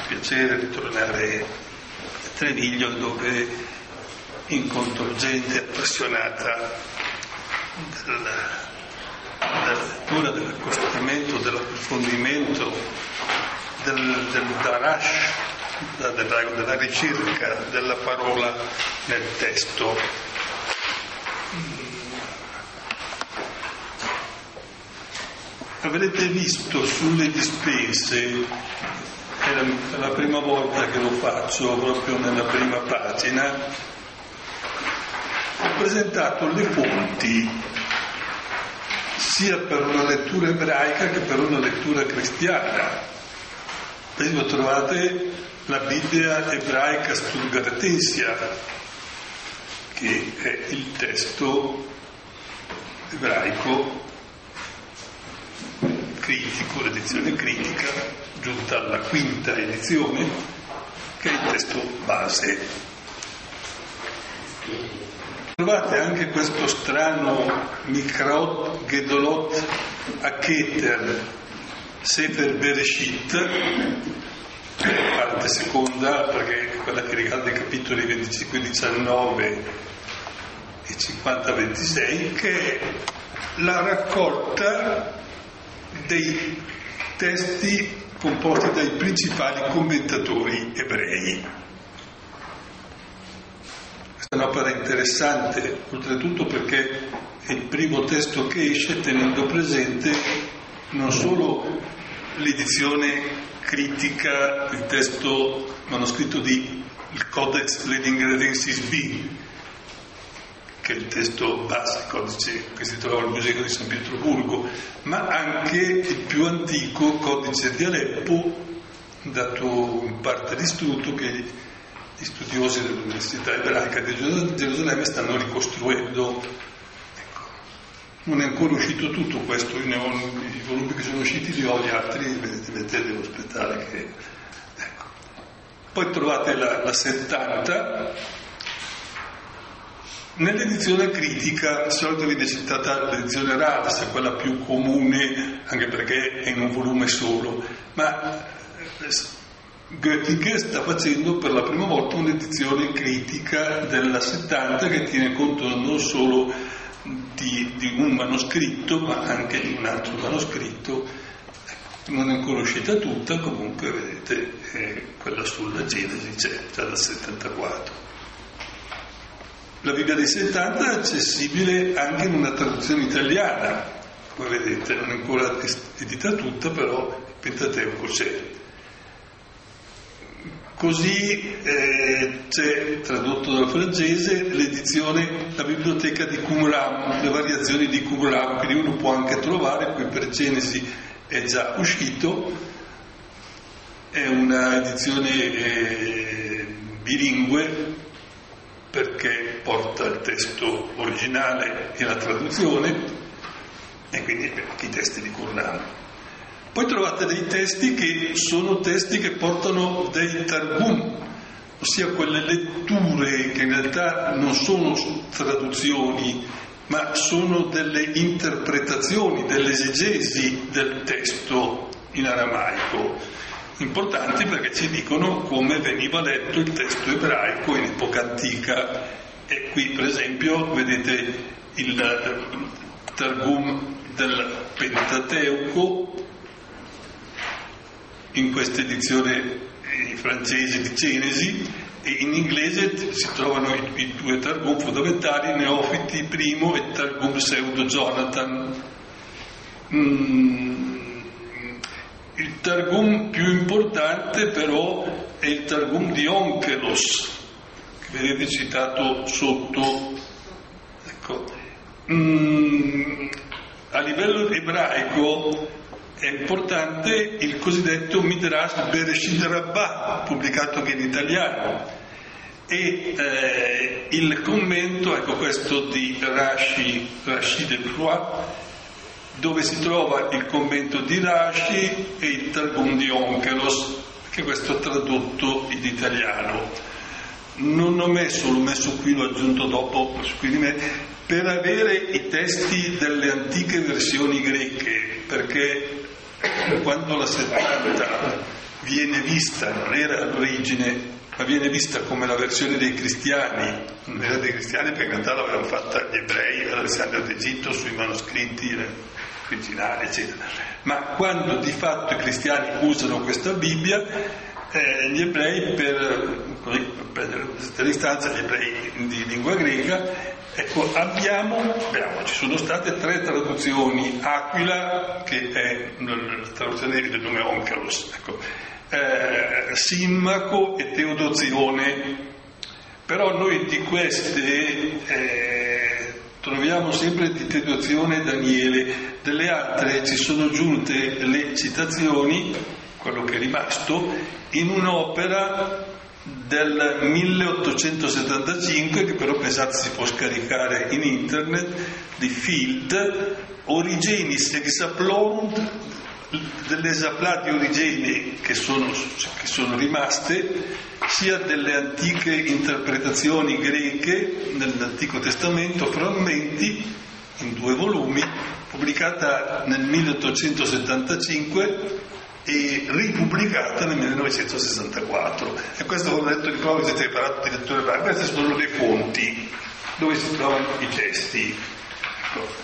piacere ritornare a Treviglio, dove incontro gente appassionata della lettura, dell'accostamento, dell'approfondimento, del darash, della ricerca della parola nel testo. Avrete visto sulle dispense, è la prima volta che lo faccio, proprio nella prima pagina, ho presentato le fonti sia per una lettura ebraica che per una lettura cristiana. Per esempio trovate la Bibbia ebraica Sturdgartensia, che è il testo ebraico critico, l'edizione critica, giunta alla quinta edizione, che è il testo base. Trovate anche questo strano Mikraot Gedolot Aketer Sefer Bereshit, parte seconda, perché è quella che riguarda i capitoli 25-19 e 50-26, che è la raccolta dei testi composti dai principali commentatori ebrei. Questa è un'opera interessante, oltretutto perché è il primo testo che esce tenendo presente non solo l'edizione critica, il testo manoscritto di il Codex Ledingredensis B, che è il testo base, il codice che si trova al Museo di San Pietroburgo, ma anche il più antico codice di Aleppo, dato in parte distrutto, che gli studiosi dell'Università Ebraica di Gerusalemme stanno ricostruendo. Ecco. Non è ancora uscito tutto questo, io ne ho i volumi che sono usciti, li ho gli altri, vedete, devo aspettare che... Ecco. Poi trovate la 70. Nell'edizione critica di solito viene citata l'edizione Radas, quella più comune, anche perché è in un volume solo, ma Göttingen sta facendo per la prima volta un'edizione critica della 70 che tiene conto non solo di un manoscritto, ma anche di un altro manoscritto. Non è ancora uscita tutta, comunque vedete quella sulla Genesi c'è già dal 74. La Bibbia dei 70 è accessibile anche in una traduzione italiana, come vedete, non è ancora edita tutta, però il Pentateuco c'è. Così c'è, tradotto dal francese, l'edizione, la biblioteca di Qumran, le variazioni di Qumran, quindi uno può anche trovare, qui per Genesi è già uscito, è una edizione bilingue, perché porta il testo originale e la traduzione, e quindi anche i testi di Qumran. Poi trovate dei testi che sono testi che portano dei targum, ossia quelle letture che in realtà non sono traduzioni, ma sono delle interpretazioni, delle esegesi del testo in aramaico. Importanti perché ci dicono come veniva letto il testo ebraico in epoca antica. E qui per esempio vedete il Targum del Pentateuco in questa edizione francese di Genesi, e in inglese si trovano i due Targum fondamentali, Neofiti I e Targum Pseudo Jonathan. Il Targum più importante però è il Targum di Onkelos, che vedete citato sotto. Ecco. A livello ebraico è importante il cosiddetto Midrash Bereshit Rabbah, pubblicato anche in italiano, e il commento, ecco questo di Rashi del Croix, dove si trova il commento di Rashi e il Targum di Onkelos, che questo è tradotto in italiano. Non l'ho messo qui, l'ho aggiunto dopo su qui di me, per avere i testi delle antiche versioni greche, perché quando la 70 viene vista, non era all'origine, ma viene vista come la versione dei cristiani, non era dei cristiani perché in realtà l'avevano fatta gli ebrei all'Alessandria d'Egitto sui manoscritti originali, eccetera. Ma quando di fatto i cristiani usano questa Bibbia, gli ebrei, per prendere questa distanza, gli ebrei di lingua greca, ecco, ci sono state 3 traduzioni. Aquila, che è la traduzione del nome Onkelos, ecco, Simmaco e Teodozione, però noi di queste troviamo sempre di Teodozione e Daniele. Delle altre ci sono giunte le citazioni, quello che è rimasto, in un'opera del 1875, che però pensate si può scaricare in internet, di Field, Origenis Exaplorum, delle esemplari di Origene che sono rimaste, sia delle antiche interpretazioni greche nell'Antico Testamento, frammenti in 2 volumi, pubblicata nel 1875 e ripubblicata nel 1964. E questo ho detto di prova, siete parlato di letture varie, queste sono le fonti dove si trovano i testi. Ecco.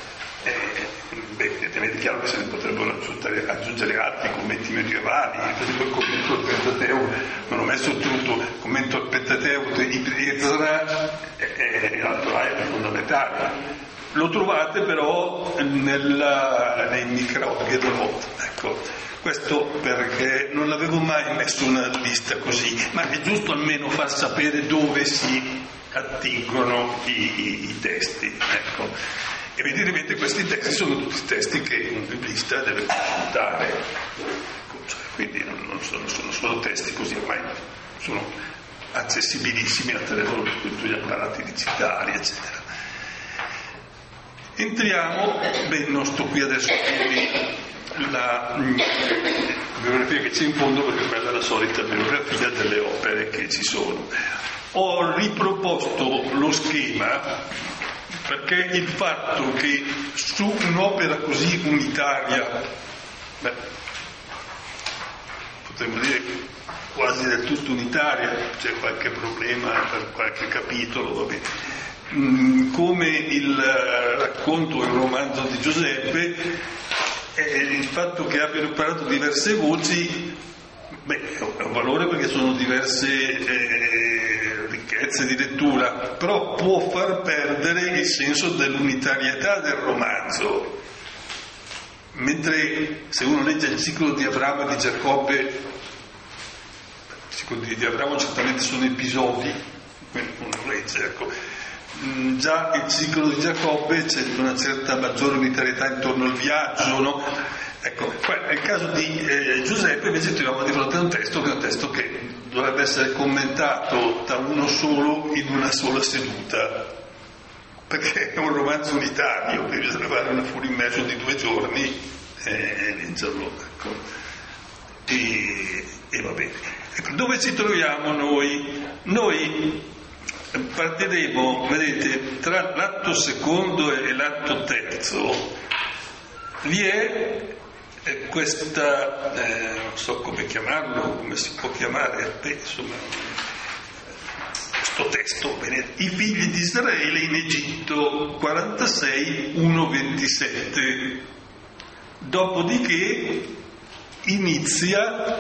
È chiaro che se ne potrebbero aggiungere altri commenti medievali, il commento al Pentateuco, non ho messo tutto, il commento al Pentateuco di Ezra è fondamentale. Lo trovate però nei Micraot, ecco. Questo perché non l'avevo mai messo una lista così, ma è giusto almeno far sapere dove si attingono i testi, ecco. Evidentemente questi testi sono tutti testi che un biblista deve consultare, quindi non sono solo testi così, ormai sono accessibilissimi attraverso tutti gli apparati digitali, eccetera. Entriamo, non sto qui adesso a dirvi la bibliografia che c'è in fondo, perché quella è la solita bibliografia delle opere che ci sono. Ho riproposto lo schema perché il fatto che su un'opera così unitaria, potremmo dire quasi del tutto unitaria, c'è qualche problema per qualche capitolo, va bene, come il racconto e il romanzo di Giuseppe, il fatto che abbiano imparato diverse voci, è un valore perché sono diverse ricchezze di lettura, però può far perdere il senso dell'unitarietà del romanzo. Mentre se uno legge il ciclo di Abramo e di Giacobbe, il ciclo di Abramo certamente sono episodi, uno legge, ecco. Già il ciclo di Giacobbe c'è una certa maggiore unitarietà intorno al viaggio, no? Ecco, nel caso di Giuseppe invece troviamo di fronte a un testo che dovrebbe essere commentato da uno solo in una sola seduta, perché è un romanzo unitario che bisogna fare una full immersion di 2 giorni e leggerlo, ecco. E va bene. Ecco, dove ci troviamo noi? Noi partiremo, vedete, tra l'atto secondo e l'atto terzo vi è questa, non so come chiamarlo, come si può chiamare, insomma, questo testo, i figli di Israele in Egitto, 46:1-27. Dopodiché inizia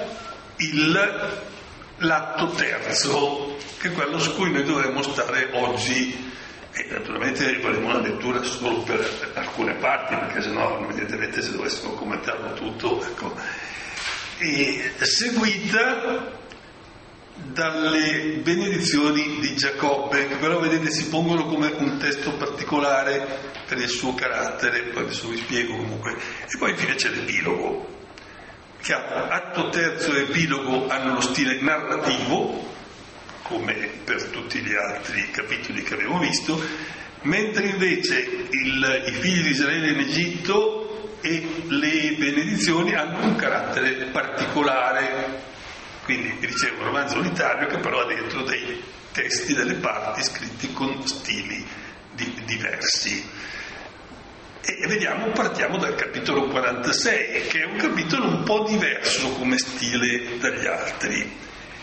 l'atto terzo, che è quello su cui noi dovremmo stare oggi. E naturalmente faremo una lettura solo per alcune parti, perché sennò evidentemente se dovessimo commentarlo tutto, ecco. E seguita dalle benedizioni di Giacobbe, che però vedete si pongono come un testo particolare per il suo carattere, poi adesso vi spiego comunque. E poi infine c'è l'epilogo, che atto terzo e epilogo hanno lo stile narrativo, come per tutti gli altri capitoli che abbiamo visto, mentre invece i figli di Israele in Egitto e le benedizioni hanno un carattere particolare. Quindi dicevo, un romanzo unitario che però ha dentro dei testi, delle parti scritti con stili diversi. E vediamo, partiamo dal capitolo 46, che è un capitolo un po' diverso come stile dagli altri.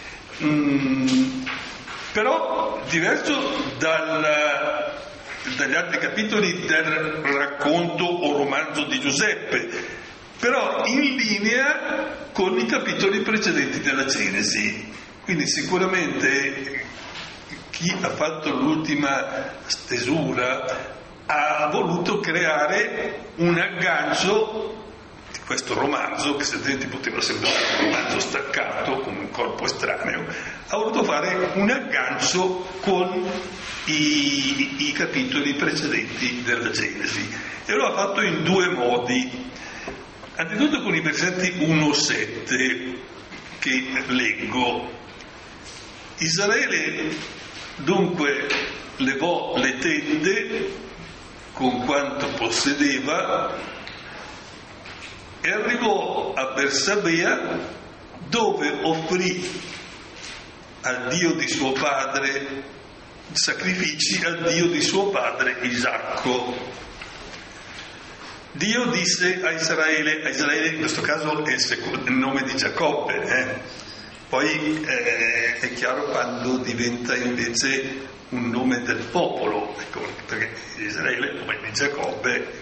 Però diverso dagli altri capitoli del racconto o romanzo di Giuseppe, però in linea con i capitoli precedenti della Genesi. Quindi sicuramente chi ha fatto l'ultima stesura ha voluto creare un aggancio di questo romanzo, che altrimenti poteva sembrare un romanzo staccato come un corpo estraneo, ha voluto fare un aggancio con i capitoli precedenti della Genesi, e lo ha fatto in due modi. Anzitutto con i versetti 1-7 che leggo. Israele dunque levò le tende con quanto possedeva e arrivò a Bersabea, dove offrì al Dio di suo padre sacrifici al Dio di suo padre Isacco. Dio disse a Israele in questo caso è il nome di Giacobbe, poi è chiaro quando diventa invece un nome del popolo, ecco, perché Israele è il nome di Giacobbe.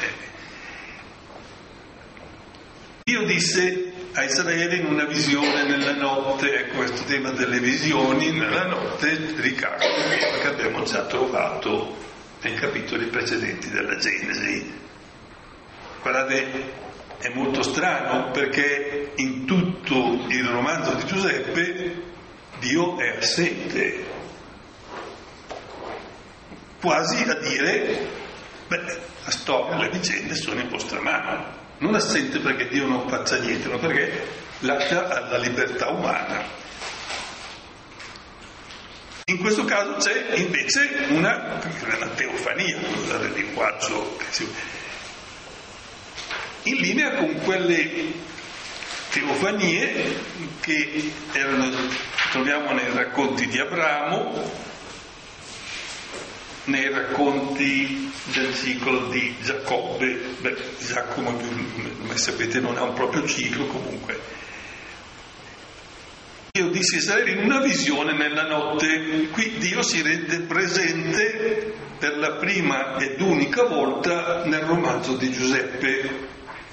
Dio disse a Israele in una visione nella notte, ecco, questo tema delle visioni nella notte ricade quello che abbiamo già trovato nei capitoli precedenti della Genesi. Guardate, è molto strano perché in tutto il romanzo di Giuseppe Dio è assente, quasi a dire, la storia, le vicende sono in vostra mano. Non assente perché Dio non faccia niente, ma perché lascia alla libertà umana. In questo caso c'è invece una teofania, usare il linguaggio in linea con quelle teofanie che troviamo nei racconti di Abramo, nei racconti del ciclo di Giacobbe. Giacomo, come sapete, non ha un proprio ciclo, comunque. Dio disse a Israele in una visione nella notte. Qui Dio si rende presente per la prima ed unica volta nel romanzo di Giuseppe.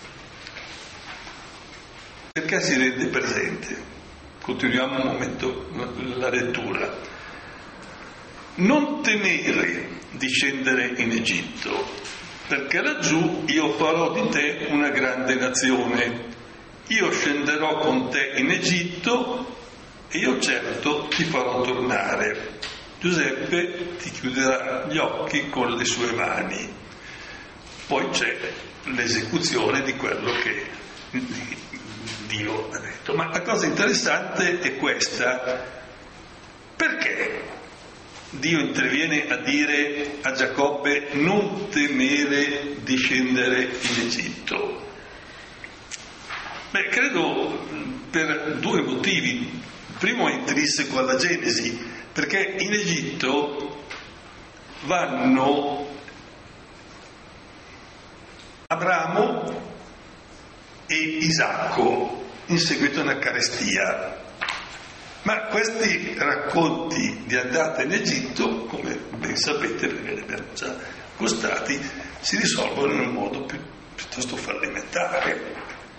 Perché si rende presente? Continuiamo un momento la lettura. Non temere di scendere in Egitto, perché laggiù io farò di te una grande nazione. Io scenderò con te in Egitto e io certo ti farò tornare. Giuseppe ti chiuderà gli occhi con le sue mani. Poi c'è l'esecuzione di quello che Dio ha detto. Ma la cosa interessante è questa: perché Dio interviene a dire a Giacobbe non temere di scendere in Egitto? Credo per due motivi. Il primo è intrinseco alla Genesi, perché in Egitto vanno Abramo e Isacco in seguito a una carestia. Ma questi racconti di andata in Egitto, come ben sapete perché li abbiamo già gustati, si risolvono in un modo piuttosto fallimentare.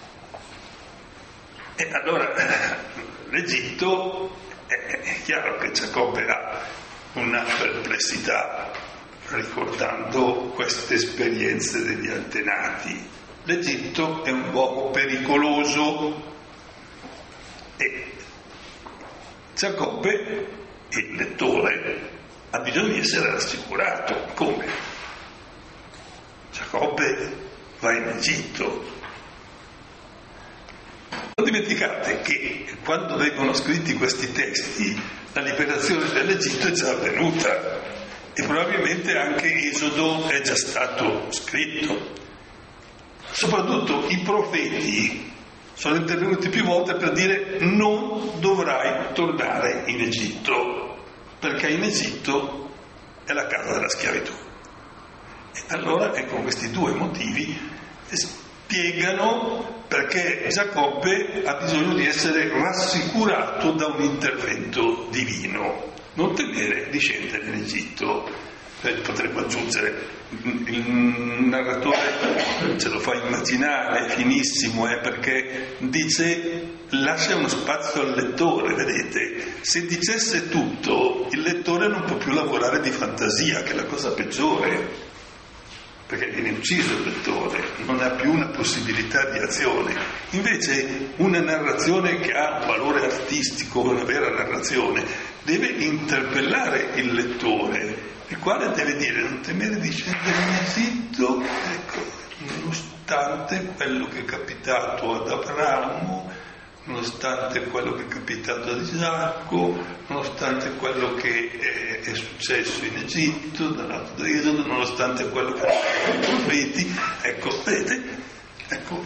E allora l'Egitto, è chiaro che Giacobbe ha una perplessità ricordando queste esperienze degli antenati. L'Egitto è un luogo pericoloso e Giacobbe, il lettore, ha bisogno di essere rassicurato. Come? Giacobbe va in Egitto. Non dimenticate che quando vengono scritti questi testi la liberazione dell'Egitto è già avvenuta e probabilmente anche Esodo è già stato scritto. Soprattutto i profeti sono intervenuti più volte per dire non dovrai tornare in Egitto, perché in Egitto è la casa della schiavitù. E allora, ecco, questi due motivi spiegano perché Giacobbe ha bisogno di essere rassicurato da un intervento divino. Non temere di scendere in Egitto. Potremmo aggiungere, il narratore ce lo fa immaginare, finissimo, perché dice lascia uno spazio al lettore, vedete? Se dicesse tutto, il lettore non può più lavorare di fantasia, che è la cosa peggiore, perché viene ucciso il lettore, non ha più una possibilità di azione. Invece una narrazione che ha un valore artistico, una vera narrazione, deve interpellare il lettore, il quale deve dire non temere di scendere in Egitto, ecco, nonostante quello che è capitato ad Abramo, nonostante quello che è capitato ad Isacco, nonostante quello che è successo in Egitto, dall'altro Esodo, nonostante quello che è i profeti, ecco, vedete, ecco,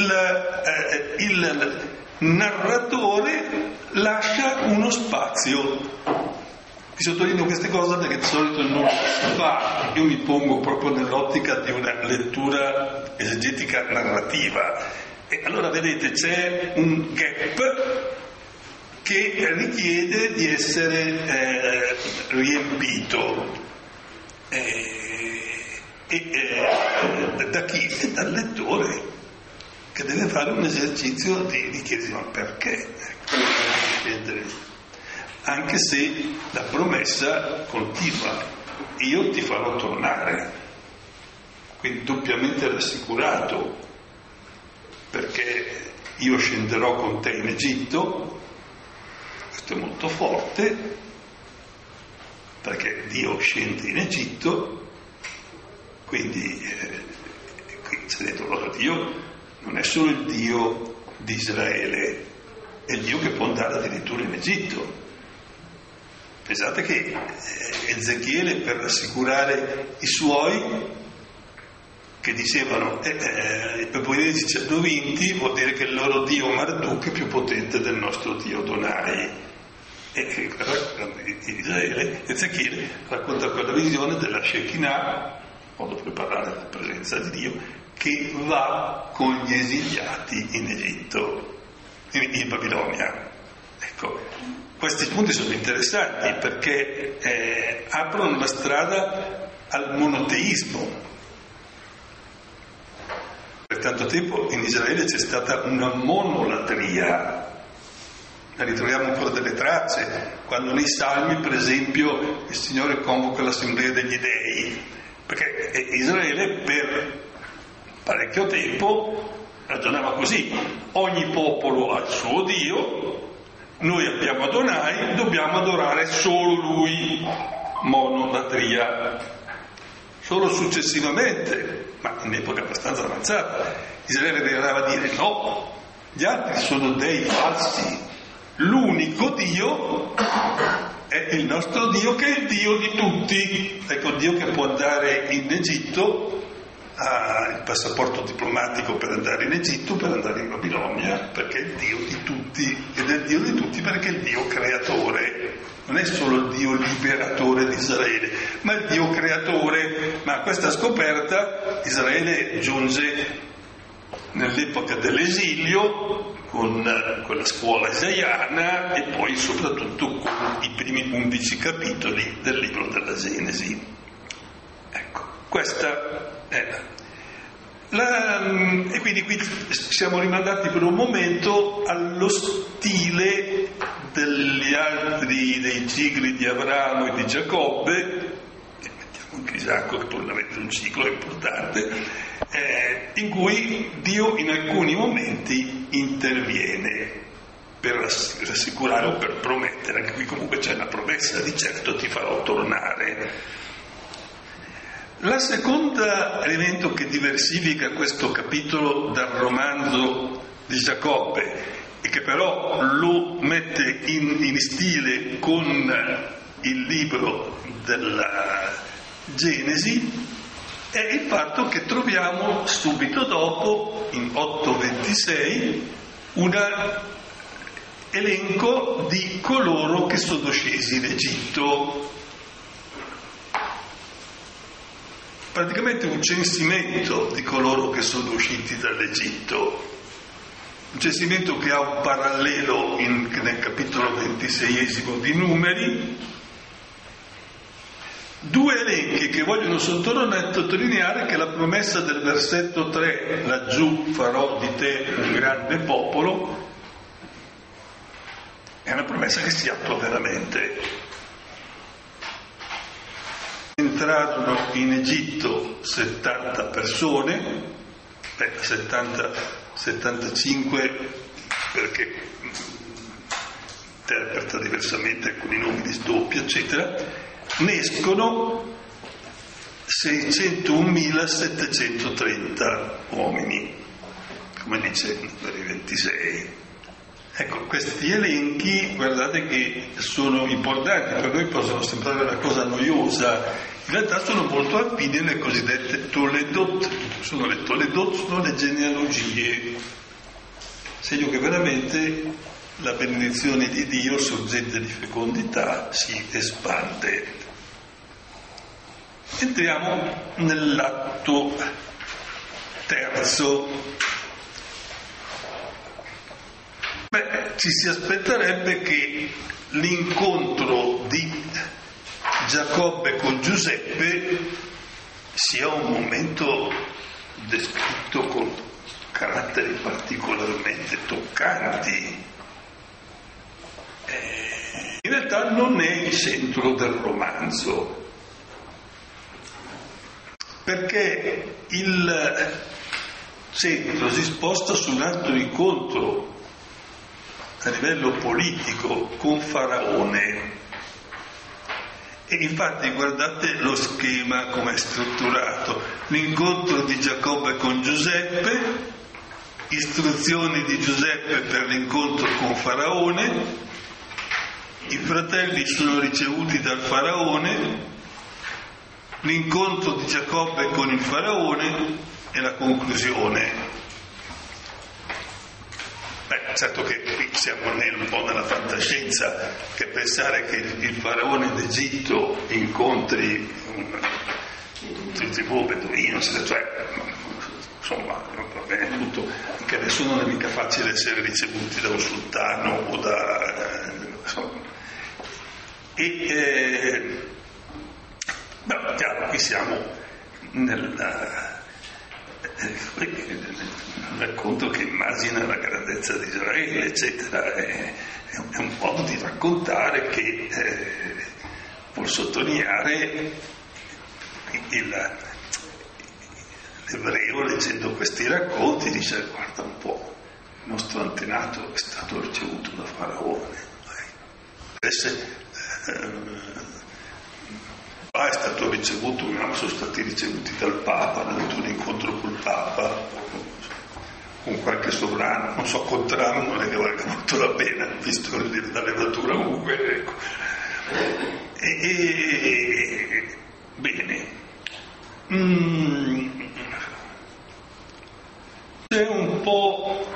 il narratore lascia uno spazio. Vi sottolineo queste cose perché di solito non si fa, io mi pongo proprio nell'ottica di una lettura esegetica narrativa. E allora vedete c'è un gap che richiede di essere riempito. Da chi? E dal lettore, che deve fare un esercizio di chiedersi ma perché? Ecco, anche se la promessa continua, io ti farò tornare, quindi doppiamente rassicurato, perché io scenderò con te in Egitto. Questo è molto forte, perché Dio scende in Egitto, quindi qui c'è dentro allora Dio non è solo il Dio di Israele, è il Dio che può andare addirittura in Egitto. Pensate che Ezechiele, per rassicurare i suoi che dicevano poi ci hanno vinti, vuol dire che il loro Dio Marduk è più potente del nostro Dio Donai. E Israele, Ezechiele racconta quella visione della Shekinah, modo per parlare della presenza di Dio, che va con gli esiliati in Egitto, in Babilonia. Ecco. Questi punti sono interessanti perché aprono la strada al monoteismo. Per tanto tempo in Israele c'è stata una monolatria, ne ritroviamo ancora delle tracce, quando nei Salmi per esempio il Signore convoca l'assemblea degli dei, perché Israele per parecchio tempo ragionava così: ogni popolo ha il suo Dio, noi abbiamo Adonai, dobbiamo adorare solo Lui, monolatria. Solo successivamente, ma in epoca abbastanza avanzata, Israele arrivava a dire no, gli altri sono dei falsi, l'unico Dio è il nostro Dio che è il Dio di tutti. Ecco, Dio che può andare in Egitto, ha il passaporto diplomatico per andare in Egitto, per andare in Babilonia, perché è il Dio di tutti, ed è il Dio di tutti perché è il Dio creatore, non è solo il Dio liberatore di Israele, ma il Dio creatore. Ma a questa scoperta Israele giunge nell'epoca dell'esilio con quella scuola isaiana e poi soprattutto con i primi 11 capitoli del libro della Genesi. Ecco, questa è e quindi qui siamo rimandati per un momento allo stile degli altri, dei cicli di Abramo e di Giacobbe, e mettiamo anche Isacco che pur avete un ciclo importante, in cui Dio in alcuni momenti interviene per rassicurare o per promettere. Anche qui comunque c'è una promessa di certo ti farò tornare. La seconda elemento che diversifica questo capitolo dal romanzo di Giacobbe e che però lo mette in stile con il libro della Genesi è il fatto che troviamo subito dopo, in 8:26, un elenco di coloro che sono scesi in Egitto. praticamente un censimento di coloro che sono usciti dall'Egitto, un censimento che ha un parallelo nel capitolo 26 di Numeri, due elenchi che vogliono sottolineare che la promessa del versetto 3, laggiù farò di te un grande popolo, è una promessa che si attua veramente. Entrarono in Egitto 70 persone, 75 perché interpreta diversamente alcuni nomi di sdoppio, eccetera, ne escono 601.730 uomini, come dice Numeri 26. Ecco, questi elenchi, guardate che sono importanti, per noi possono sembrare una cosa noiosa, in realtà sono molto affini alle cosiddette Toledot. Sono le Toledot, sono le genealogie, segno che veramente la benedizione di Dio, sorgente di fecondità, si espande. Entriamo nell'atto terzo. Ci si aspetterebbe che l'incontro di Giacobbe con Giuseppe sia un momento descritto con caratteri particolarmente toccanti. In realtà non è il centro del romanzo, perché il centro si sposta su un altro incontro a livello politico con Faraone. E infatti guardate lo schema come è strutturato: l'incontro di Giacobbe con Giuseppe, istruzioni di Giuseppe per l'incontro con Faraone, i fratelli sono ricevuti dal Faraone, l'incontro di Giacobbe con il Faraone e la conclusione. Certo che qui siamo un po' nella fantascienza, che pensare che il faraone d'Egitto incontri un tribù beduino, cioè, insomma, va bene tutto, anche adesso non è mica facile essere ricevuti da un sultano o da... insomma. Chiaro, qui siamo nel racconto che immagina la grandezza di Israele, eccetera. È un modo di raccontare che vuol sottolineare l'ebreo, leggendo questi racconti, dice: guarda un po', il nostro antenato è stato ricevuto da Faraone, è stato ricevuto, sono stati ricevuti dal Papa, hanno avuto un incontro col Papa, con qualche sovrano, non so, con Trump non è che valga molto la pena, visto la levatura comunque, ecco. Bene. C'è un po'...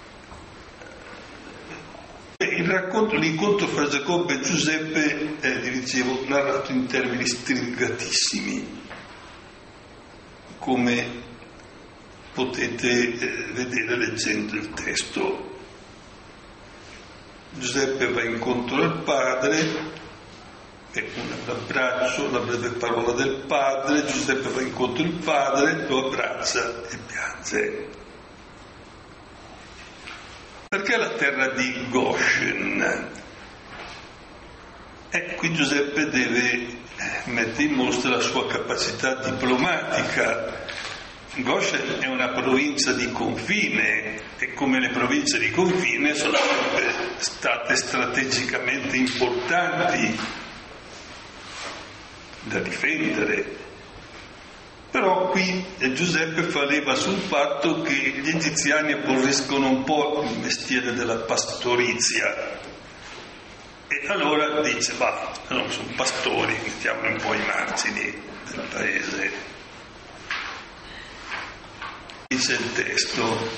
il racconto, l'incontro fra Giacobbe e Giuseppe, vi dicevo, narrato in termini stringatissimi, come potete vedere leggendo il testo. Giuseppe va incontro al padre, un abbraccio, la breve parola del padre. Giuseppe va incontro al padre, lo abbraccia e piange. Perché la terra di Goshen? Qui Giuseppe deve mettere in mostra la sua capacità diplomatica. Goshen è una provincia di confine e come le province di confine sono sempre state strategicamente importanti da difendere. Però qui Giuseppe fa leva sul fatto che gli egiziani aborriscono un po' il mestiere della pastorizia e allora dice: non sono pastori, mettiamo un po' i margini del paese. Dice il testo.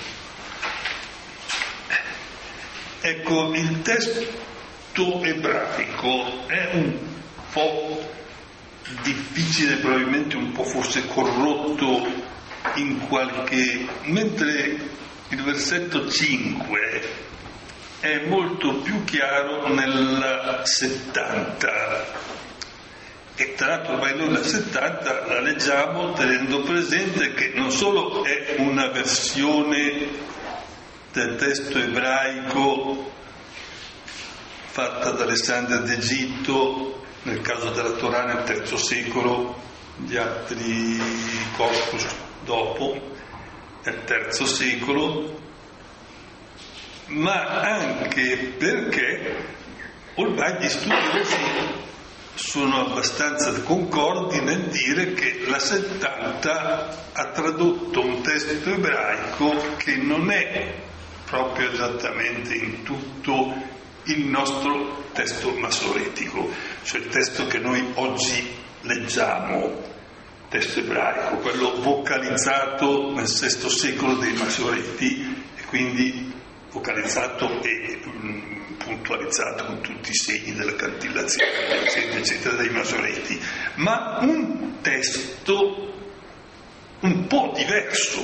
Ecco, il testo ebraico è un po' difficile, probabilmente un po' forse corrotto in qualche... mentre il versetto 5 è molto più chiaro nella 70. E tra l'altro ormai noi la 70 la leggiamo tenendo presente che non solo è una versione del testo ebraico fatta da Alessandria d'Egitto, nel caso della Torah nel III secolo, gli altri corpus dopo, nel III secolo, ma anche perché ormai gli studiosi sono abbastanza concordi nel dire che la 70 ha tradotto un testo ebraico che non è proprio esattamente in tutto il nostro testo masoretico, cioè il testo che noi oggi leggiamo, testo ebraico, quello vocalizzato nel VI secolo dei Masoreti, e quindi vocalizzato e puntualizzato con tutti i segni della cantillazione, eccetera, eccetera, dei Masoreti, ma un testo un po' diverso.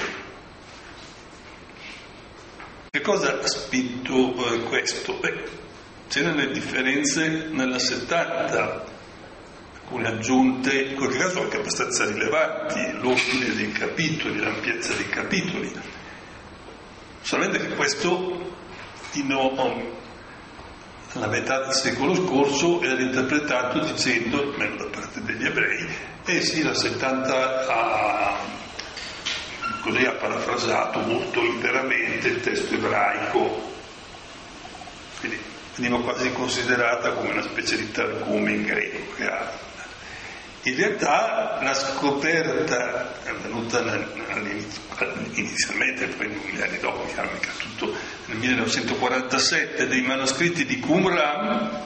Che cosa ha spinto questo? C'erano le differenze nella 70, alcune aggiunte, in qualche caso anche abbastanza rilevanti, l'ordine dei capitoli, l'ampiezza dei capitoli. Solamente che questo fino alla metà del secolo scorso era interpretato dicendo, almeno da parte degli ebrei, sì, la 70 così ha parafrasato molto interamente il testo ebraico, quindi veniva quasi considerata come una specie di targume in greco che ha. In realtà la scoperta è avvenuta inizialmente, poi negli anni dopo, chiaramente tutto nel 1947, dei manoscritti di Qumran,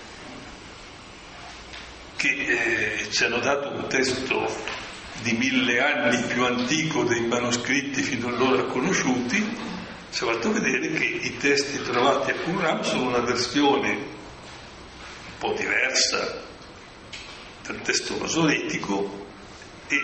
che ci hanno dato un testo di 1000 anni più antico dei manoscritti fino allora conosciuti. Si è fatto vedere che i testi trovati a Qumran sono una versione un po' diversa del testo masoretico e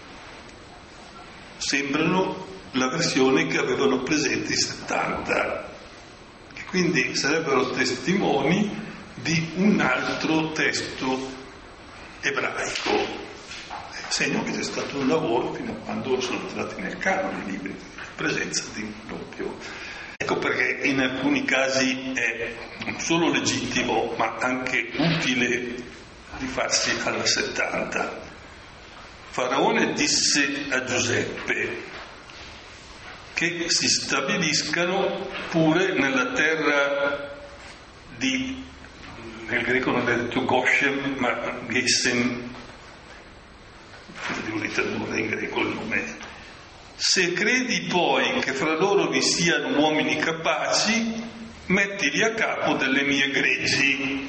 sembrano la versione che avevano presente i 70, che quindi sarebbero testimoni di un altro testo ebraico, segno che c'è stato un lavoro fino a quando sono entrati nel canone i libri, in presenza di un doppio. Ecco perché in alcuni casi è non solo legittimo ma anche utile rifarsi alla 70. Faraone disse a Giuseppe che si stabiliscano pure nella terra di, nel greco non è detto Goshen ma Gessen, devo ritradurre in greco il nome. Se credi poi che fra loro vi siano uomini capaci, mettili a capo delle mie greggi.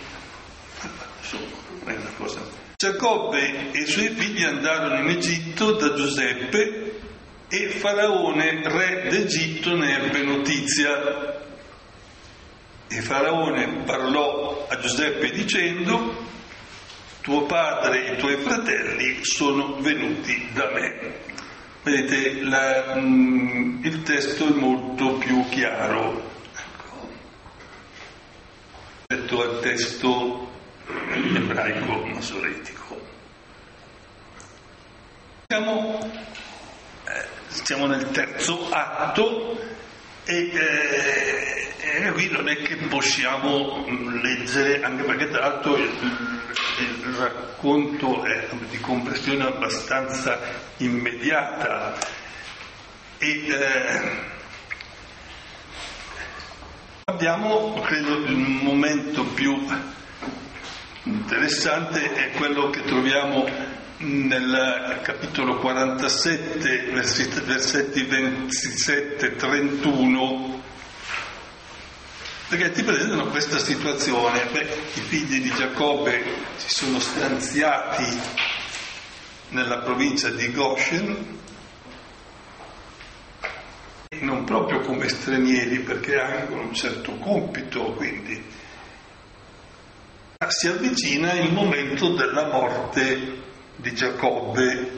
È una cosa. Giacobbe e i suoi figli andarono in Egitto da Giuseppe e Faraone, re d'Egitto, ne ebbe notizia. E Faraone parlò a Giuseppe dicendo: tuo padre e i tuoi fratelli sono venuti da me. Vedete, il testo è molto più chiaro rispetto al testo ebraico masoretico. Siamo nel terzo atto e qui non è che possiamo leggere, anche perché tra l'altro il racconto è di compressione abbastanza immediata e abbiamo, credo, il momento più interessante è quello che troviamo nel capitolo 47, versetti 27-31, perché ti presentano questa situazione. I figli di Giacobbe si sono stanziati nella provincia di Goshen, non proprio come stranieri, perché hanno un certo compito, quindi si avvicina il momento della morte di Giacobbe.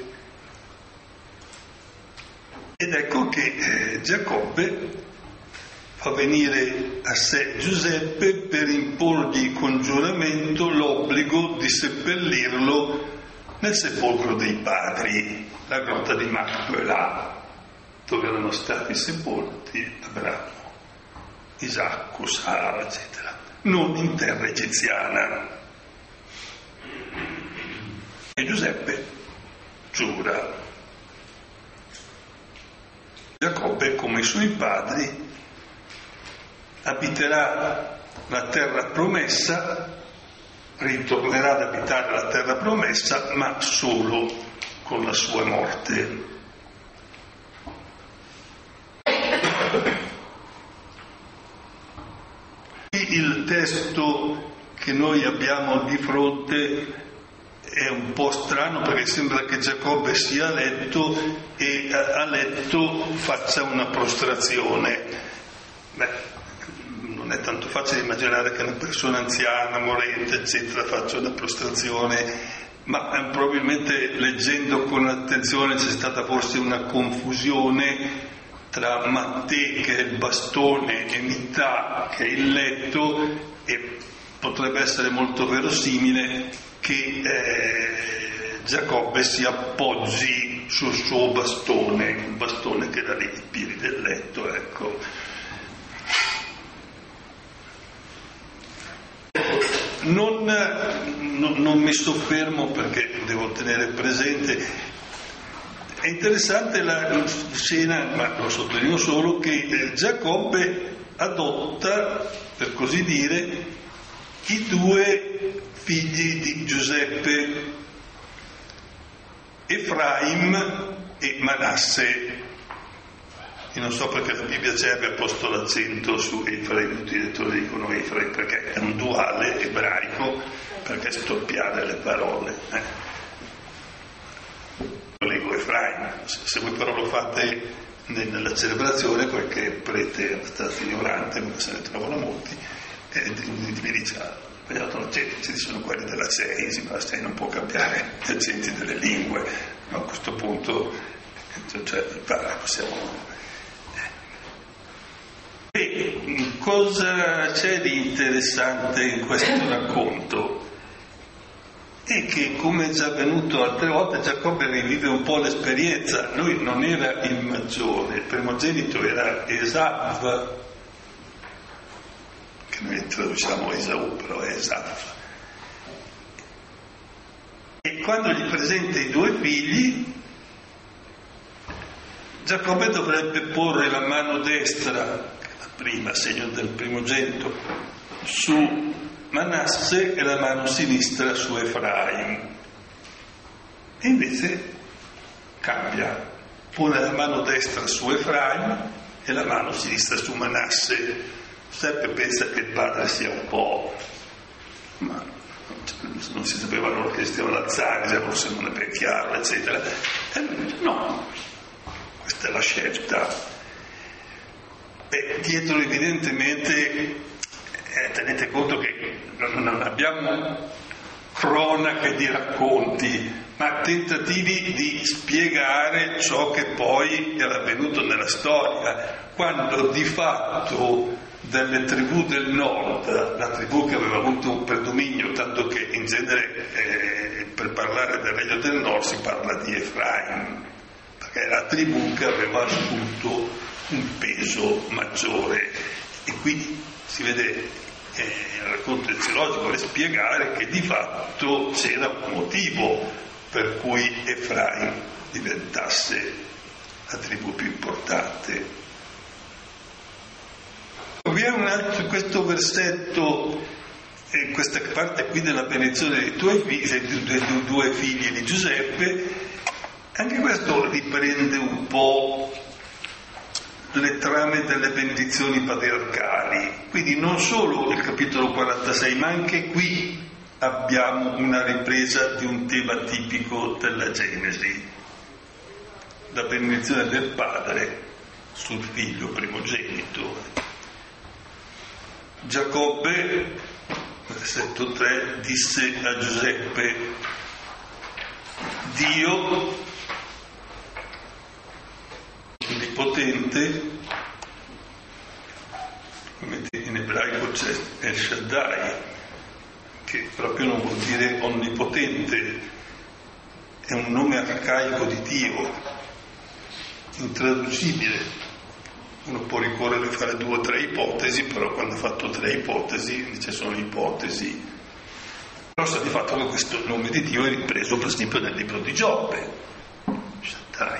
Ed ecco che Giacobbe fa venire a sé Giuseppe per imporgli con giuramento l'obbligo di seppellirlo nel sepolcro dei padri, la grotta di Macpela, dove erano stati sepolti Abramo, Isacco, Sara, eccetera, non in terra egiziana. E Giuseppe giura. Giacobbe, come i suoi padri, abiterà la terra promessa, ritornerà ad abitare la terra promessa, ma solo con la sua morte. Il testo che noi abbiamo di fronte è un po' strano, perché sembra che Giacobbe sia a letto e a letto faccia una prostrazione. Non è tanto facile immaginare che una persona anziana, morente, eccetera, faccia una prostrazione, ma probabilmente leggendo con attenzione c'è stata forse una confusione tra Mattè, che è il bastone, e Mità, che è il letto, e potrebbe essere molto verosimile che Giacobbe si appoggi sul suo bastone, il bastone che dà i piedi del letto, ecco. Non mi soffermo perché devo tenere presente. È interessante la scena, ma lo sottolineo solo, che Giacobbe adotta, per così dire, i due figli di Giuseppe, Efraim e Manasse. Io non so perché la Bibbia ci abbia posto l'accento su Efraim, tutti i lettori dicono Efraim perché è un duale ebraico, perché storpiare le parole. Io leggo Efraim, se voi però lo fate nella celebrazione, qualche prete abbastanza ignorante, ma se ne trovano molti, mi dice sbagliato l'accento, ci sono quelli della 6, ma la 6 non può cambiare gli accenti delle lingue, no, a questo punto possiamo. E cosa c'è di interessante in questo racconto? È che, come è già avvenuto altre volte, Giacobbe rivive un po' l'esperienza. Lui non era il maggiore, il primogenito era Esav, che noi traduciamo Esaù, però è Esav. E quando gli presenta i due figli, Giacobbe dovrebbe porre la mano destra, prima segno del primogenito, su Manasse e la mano sinistra su Efraim. E invece cambia, pone la mano destra su Efraim e la mano sinistra su Manasse. Giuseppe pensa che il padre sia un po', ma non si sapeva allora che esisteva l'Alzheimer, forse non è ben chiaro, eccetera. E lui dice no, questa è la scelta. E dietro evidentemente tenete conto che non abbiamo cronache di racconti, ma tentativi di spiegare ciò che poi era avvenuto nella storia, quando di fatto delle tribù del nord, la tribù che aveva avuto un predominio, tanto che in genere per parlare del regno del nord si parla di Efraim, perché è la tribù che aveva avuto un peso maggiore, e quindi si vede il racconto eziologico vuole spiegare che di fatto c'era un motivo per cui Efraim diventasse la tribù più importante. Vi è un altro, questo versetto, questa parte qui della benedizione dei due figli di Giuseppe, anche questo riprende un po' le trame delle benedizioni patriarcali. Quindi non solo il capitolo 46, ma anche qui abbiamo una ripresa di un tema tipico della Genesi, la benedizione del padre sul figlio primogenito. Giacobbe, versetto 3, disse a Giuseppe: Dio, onnipotente, come in ebraico c'è El Shaddai, che proprio non vuol dire onnipotente, è un nome arcaico di Dio, intraducibile. Uno può ricorrere a fare 2 o 3 ipotesi, però quando ha fatto 3 ipotesi dice sono ipotesi. Però sta di fatto che questo nome di Dio è ripreso per esempio nel libro di Giobbe. Shaddai.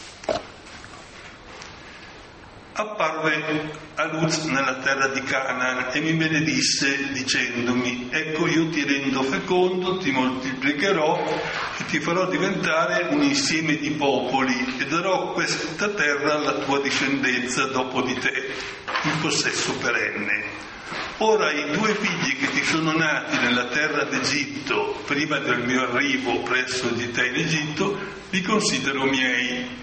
Apparve a Luz nella terra di Canaan e mi benedisse dicendomi: ecco, io ti rendo fecondo, ti moltiplicherò e ti farò diventare un insieme di popoli e darò questa terra alla tua discendenza dopo di te in possesso perenne. Ora i 2 figli che ti sono nati nella terra d'Egitto prima del mio arrivo presso di te in Egitto li considero miei.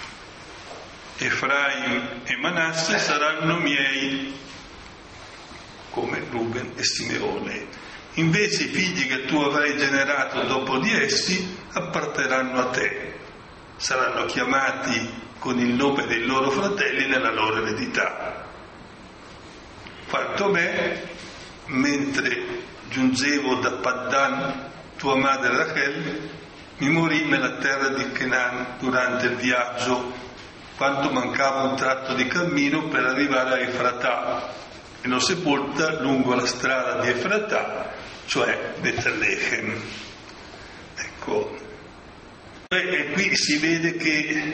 Efraim e Manasse saranno miei, come Ruben e Simeone. Invece i figli che tu avrai generato dopo di essi apparterranno a te. Saranno chiamati con il nome dei loro fratelli nella loro eredità. Quanto a me, mentre giungevo da Paddan, tua madre Rachel, mi morì nella terra di Canaan durante il viaggio, quanto mancava un tratto di cammino per arrivare a Efratà, e l'ho sepolta lungo la strada di Efratà, cioè Betlemme. Ecco, e qui si vede che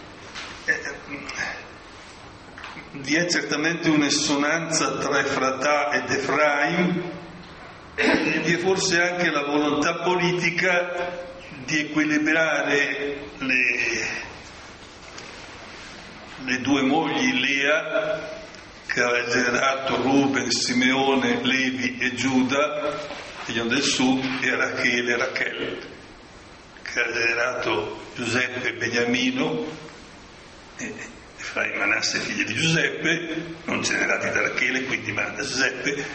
vi è certamente un'assonanza tra Efratà ed Efraim, e vi è forse anche la volontà politica di equilibrare le 2 mogli Lea, che aveva generato Ruben, Simeone, Levi e Giuda, figlio del sud, e Rachel, che ha generato Giuseppe e Beniamino, e Efraim, Manasse, figli di Giuseppe, non generati da Rachele, quindi da Giuseppe,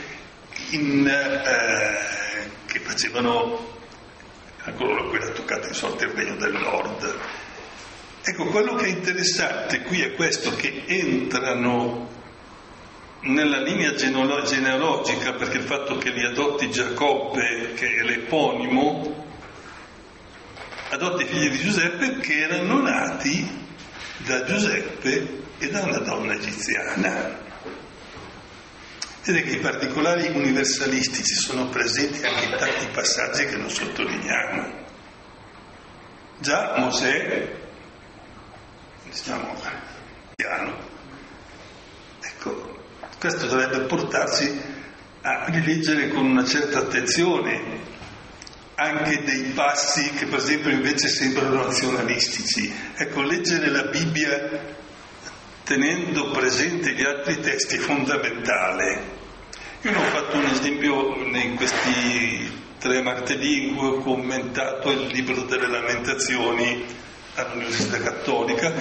che facevano a coloro a cui era toccato in sorte il regno del nord. Ecco, quello che è interessante qui è questo, che entrano nella linea genealogica, perché il fatto che li adotti Giacobbe, che è l'eponimo, adotta i figli di Giuseppe che erano nati da Giuseppe e da una donna egiziana. Vedete che i particolari universalistici sono presenti anche in tanti passaggi che non sottolineiamo. Già Mosè, diciamo, piano. Ecco, questo dovrebbe portarci a rileggere con una certa attenzione anche dei passi che per esempio invece sembrano nazionalistici. Ecco, leggere la Bibbia tenendo presente gli altri testi è fondamentale. Io ne ho fatto un esempio in questi 3 martedì in cui ho commentato il libro delle Lamentazioni all'Università Cattolica,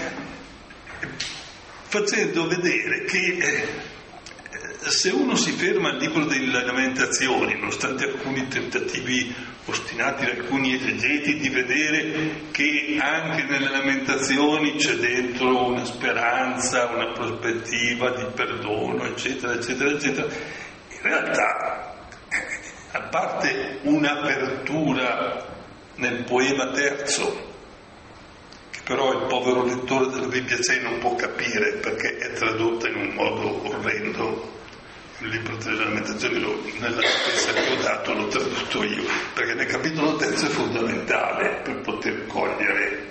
facendo vedere che se uno si ferma al libro delle Lamentazioni, nonostante alcuni tentativi ostinati da alcuni esegeti di vedere che anche nelle Lamentazioni c'è dentro una speranza, una prospettiva di perdono, eccetera, eccetera, eccetera, in realtà, a parte un'apertura nel poema terzo, che però il povero lettore della Bibbia c'è non può capire perché è tradotta in un modo orrendo. Il libro delle Lamentazioni, nella stessa che ho dato, l'ho tradotto io, perché nel capitolo terzo è fondamentale per poter cogliere.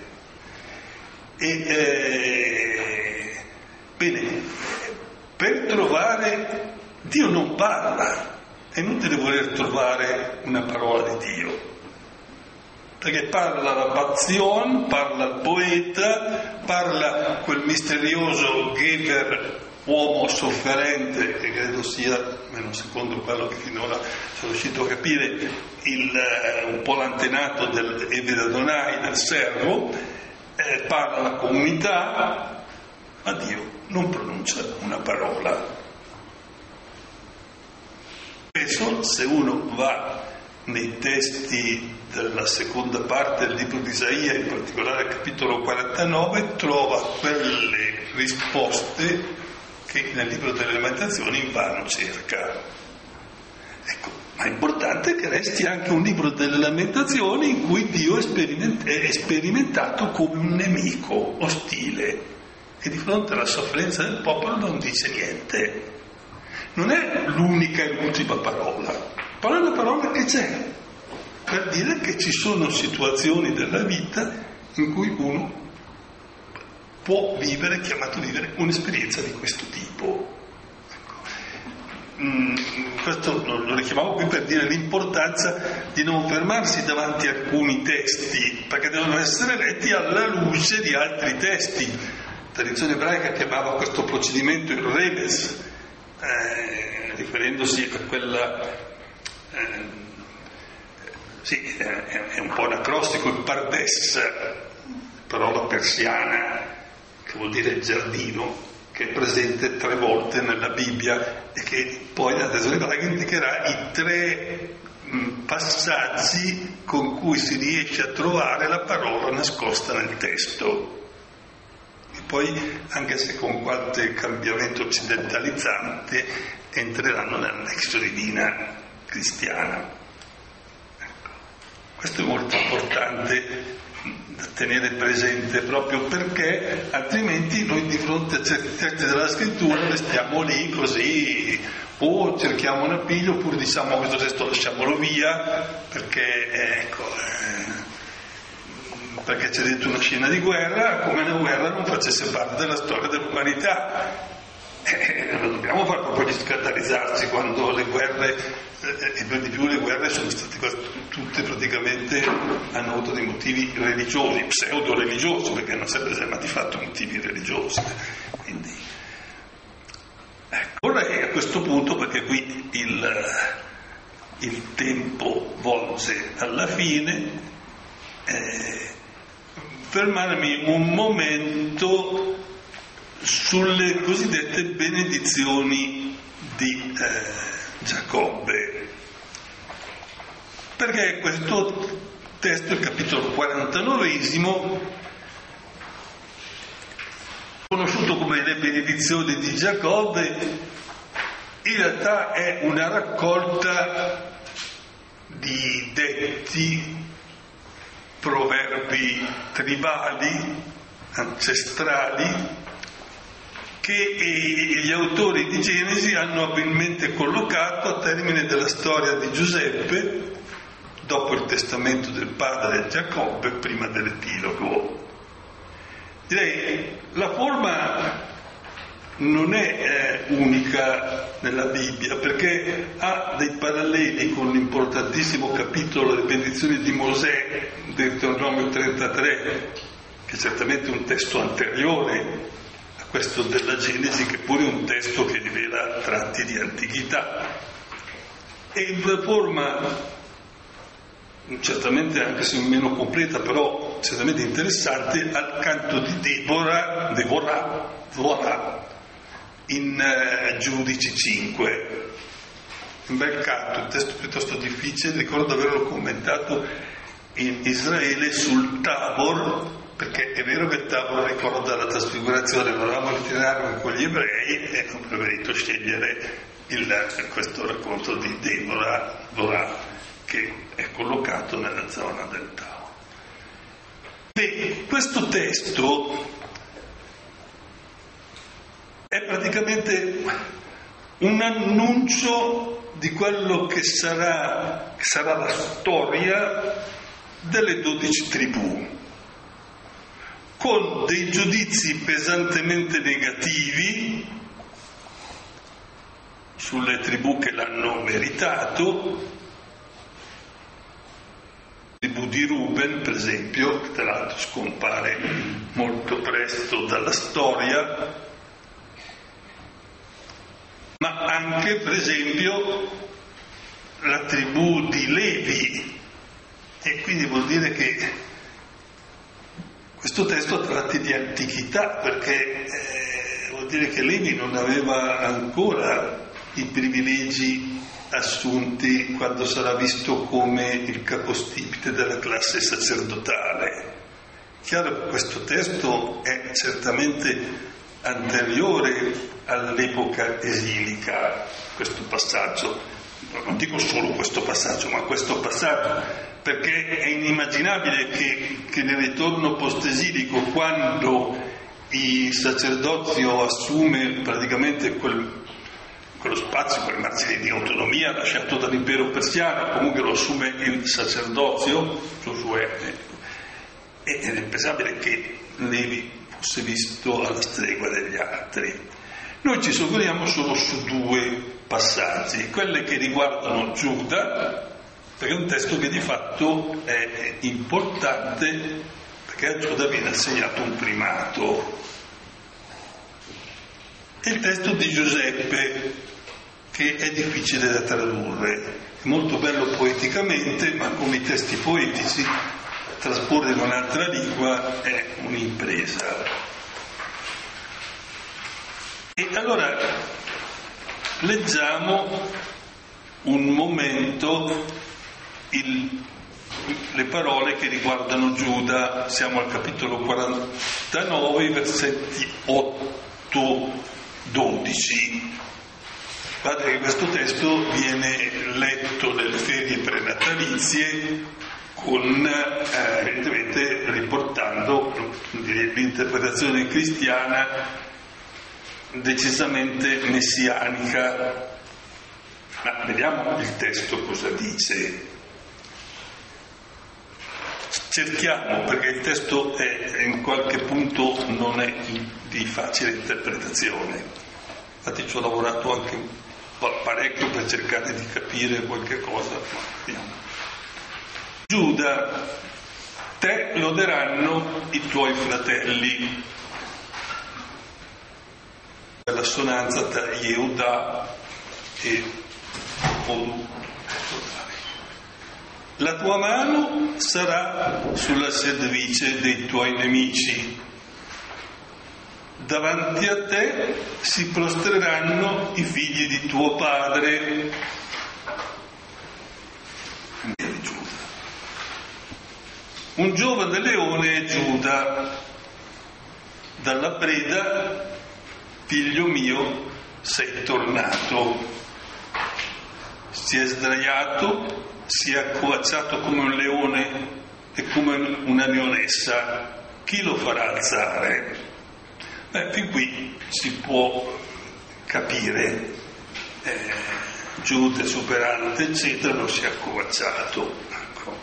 Bene, per trovare, Dio non parla, è inutile voler trovare una parola di Dio, perché parla la Bazion, parla il poeta, parla quel misterioso Geber, uomo sofferente, che credo sia, almeno secondo quello che finora sono riuscito a capire, un po' l'antenato del Eved Adonai, del servo, parla la comunità, ma Dio non pronuncia una parola. Spesso, se uno va nei testi della seconda parte del libro di Isaia, in particolare il capitolo 49, trova quelle risposte che nel libro delle Lamentazioni invano cerca. Ecco, ma è importante che resti anche un libro delle Lamentazioni in cui Dio è sperimentato come un nemico ostile e di fronte alla sofferenza del popolo non dice niente. Non è l'unica e l'ultima parola, però è una parola che c'è per dire che ci sono situazioni della vita in cui uno può vivere, chiamato a vivere, un'esperienza di questo tipo. Questo lo richiamavo qui per dire l'importanza di non fermarsi davanti a alcuni testi, perché devono essere letti alla luce di altri testi. La tradizione ebraica chiamava questo procedimento il remes, riferendosi a quella è un po' anacrostico, il pardes, parola persiana che vuol dire giardino, che è presente 3 volte nella Bibbia e che poi la tradizione ebraica indicherà i 3 passaggi con cui si riesce a trovare la parola nascosta nel testo. E poi, anche se con qualche cambiamento occidentalizzante, entreranno nella lexio divina cristiana. Ecco. Questo è molto importante da tenere presente, proprio perché altrimenti noi di fronte a certi testi della scrittura restiamo lì così, o cerchiamo un appiglio oppure diciamo questo testo lasciamolo via perché perché c'è dentro una scena di guerra, come la guerra non facesse parte della storia dell'umanità. Non dobbiamo far proprio scandalizzarci quando le guerre, e per di più le guerre sono state tutte praticamente, hanno avuto dei motivi religiosi, pseudo-religiosi, perché non si è mai fatto motivi religiosi. Quindi, ecco. Vorrei a questo punto, perché qui il tempo volge alla fine, fermarmi un momento sulle cosiddette benedizioni di Giacobbe, perché questo testo, il capitolo 49esimo, conosciuto come le benedizioni di Giacobbe, in realtà è una raccolta di detti, proverbi tribali, ancestrali, che gli autori di Genesi hanno abilmente collocato a termine della storia di Giuseppe, dopo il testamento del padre Giacobbe, prima dell'epilogo. Direi, la forma non è unica nella Bibbia, perché ha dei paralleli con l'importantissimo capitolo delle benedizioni di Mosè, Deuteronomio 33, che è certamente un testo anteriore a questo della Genesi, che pure è un testo che rivela tratti di antichità. E in forma certamente, anche se meno completa, però certamente interessante, al canto di Deborah in Giudici 5. Un bel canto, un testo piuttosto difficile, ricordo averlo commentato in Israele sul Tabor, perché è vero che il Tabor ricorda la trasfigurazione, volevamo ritirarlo con gli ebrei e ho preferito scegliere questo racconto di Deborah, che è collocato nella zona del Tabor. Beh, questo testo è praticamente un annuncio di quello che sarà la storia delle 12 tribù, con dei giudizi pesantemente negativi sulle tribù che l'hanno meritato. La tribù di Ruben, per esempio, che tra l'altro scompare molto presto dalla storia, ma anche, per esempio, la tribù di Levi, e quindi vuol dire che questo testo ha tratti di antichità, perché vuol dire che Levi non aveva ancora i privilegi assunti quando sarà visto come il capostipite della classe sacerdotale. Chiaro che questo testo è certamente anteriore all'epoca esilica, questo passaggio, non dico solo questo passaggio, ma questo passaggio, perché è inimmaginabile che nel ritorno post-esilico, quando il sacerdozio assume praticamente quello spazio, quel margine di autonomia lasciato dall'impero persiano, comunque lo assume il sacerdozio, è impensabile che Levi fosse visto alla stregua degli altri. Noi ci soffermiamo solo su due passaggi, quelle che riguardano Giuda, perché è un testo che di fatto è importante, perché a Giuda viene assegnato un primato. E il testo di Giuseppe, che è difficile da tradurre, è molto bello poeticamente, ma come i testi poetici trasporre in un'altra lingua è un'impresa. E allora leggiamo un momento le parole che riguardano Giuda. Siamo al capitolo 49, versetti 8-12. Guardate che questo testo viene letto nelle ferie prenatalizie con evidentemente riportando l'interpretazione cristiana decisamente messianica. Ma vediamo il testo cosa dice. Cerchiamo, perché il testo è in qualche punto non è di facile interpretazione. Infatti ci ho lavorato anche parecchio per cercare di capire qualche cosa, ma vediamo. Giuda, te loderanno i tuoi fratelli. L'assonanza tra Yehuda e Odu. La tua mano sarà sulla cervice dei tuoi nemici. Davanti a te si prostreranno i figli di tuo padre. Un giovane leone è Giuda, dalla preda, figlio mio, sei tornato. Si è sdraiato, si è accoacciato come un leone e come una leonessa. Chi lo farà alzare? Fin qui si può capire. Giuda, esuberante, eccetera, non si è accovacciato. Ecco.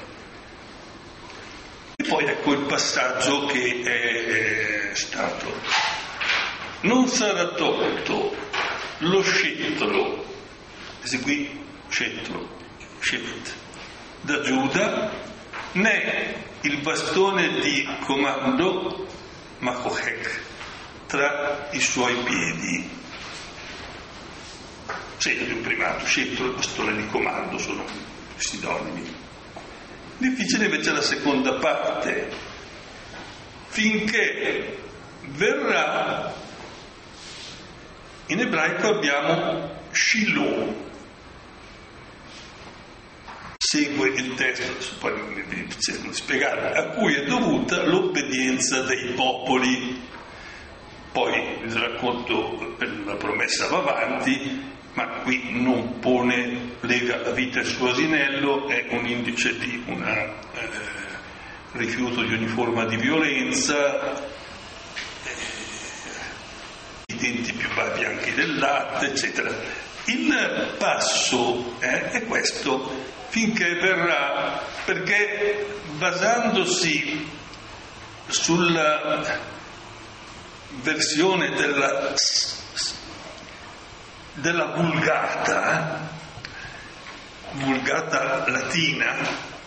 E poi ecco il passaggio che è stato. Non sarà tolto lo scettro, qui scettro, da Giuda, né il bastone di comando, Makohek, tra i suoi piedi. Segno di un primato, scettro e bastone di comando sono sinonimi. Difficile invece la seconda parte, finché verrà. In ebraico abbiamo Shiloh. Segue il testo, poi vi cerco di spiegare, a cui è dovuta l'obbedienza dei popoli. Poi il racconto per la promessa va avanti, ma qui non pone, lega la vita al suo asinello, è un indice di un rifiuto di ogni forma di violenza, i denti più bianchi del latte, eccetera. Il passo è questo, finché verrà, perché basandosi sulla versione della vulgata latina,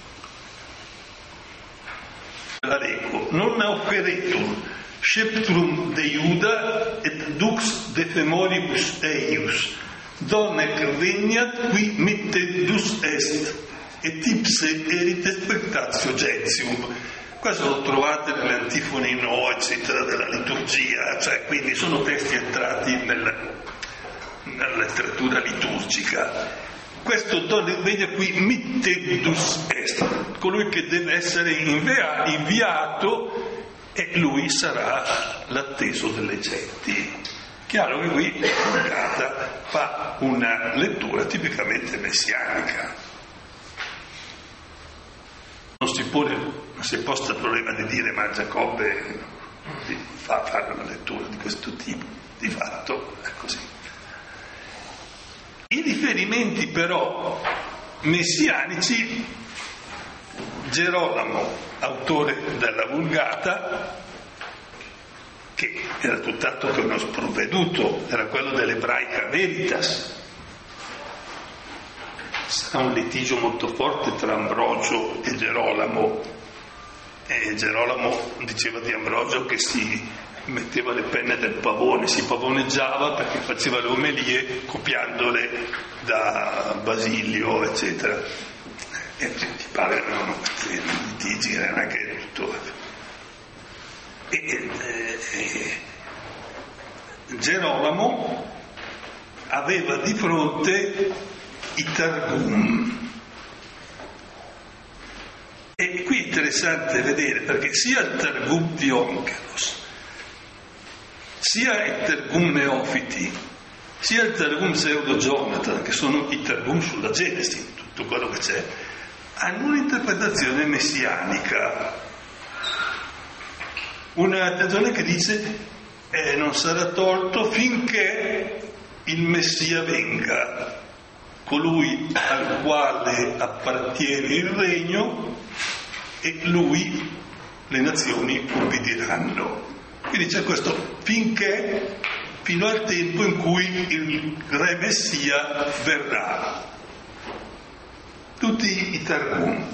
la leggo, non operetur sceptrum de Iuda et dux de femoribus eius, donec veniat qui mittedus est, et ipse erite spectatio gentium. Questo lo trovate nelle antifone no, eccetera, della liturgia, cioè quindi sono testi entrati nella letteratura liturgica. questo vede qui mittendus est, colui che deve essere inviato, e lui sarà l'atteso delle genti. Chiaro che qui Vulgata fa una lettura tipicamente messianica. Non si posta il problema di dire ma Giacobbe fa fare una lettura di questo tipo, di fatto è così. I riferimenti però messianici, Gerolamo, autore della Vulgata, che era tutt'altro che uno sprovveduto, era quello dell'Ebraica Veritas. Sarà un litigio molto forte tra Ambrogio e Gerolamo, e Gerolamo diceva di Ambrogio che si metteva le penne del pavone, si pavoneggiava perché faceva le omelie copiandole da Basilio, eccetera. E ti pare erano questi litigi, era anche tutto. Gerolamo aveva di fronte i Targum, e qui è interessante vedere perché sia il Targum di Onkelos, sia il Targum Neofiti, sia il Targum Pseudo Jonathan, che sono i Targum sulla Genesi, tutto quello che c'è, hanno un'interpretazione messianica. Una ragione che dice non sarà tolto finché il Messia venga, colui al quale appartiene il regno, e lui le nazioni ubbidiranno. Quindi c'è questo finché, fino al tempo in cui il re Messia verrà. Tutti i Targum.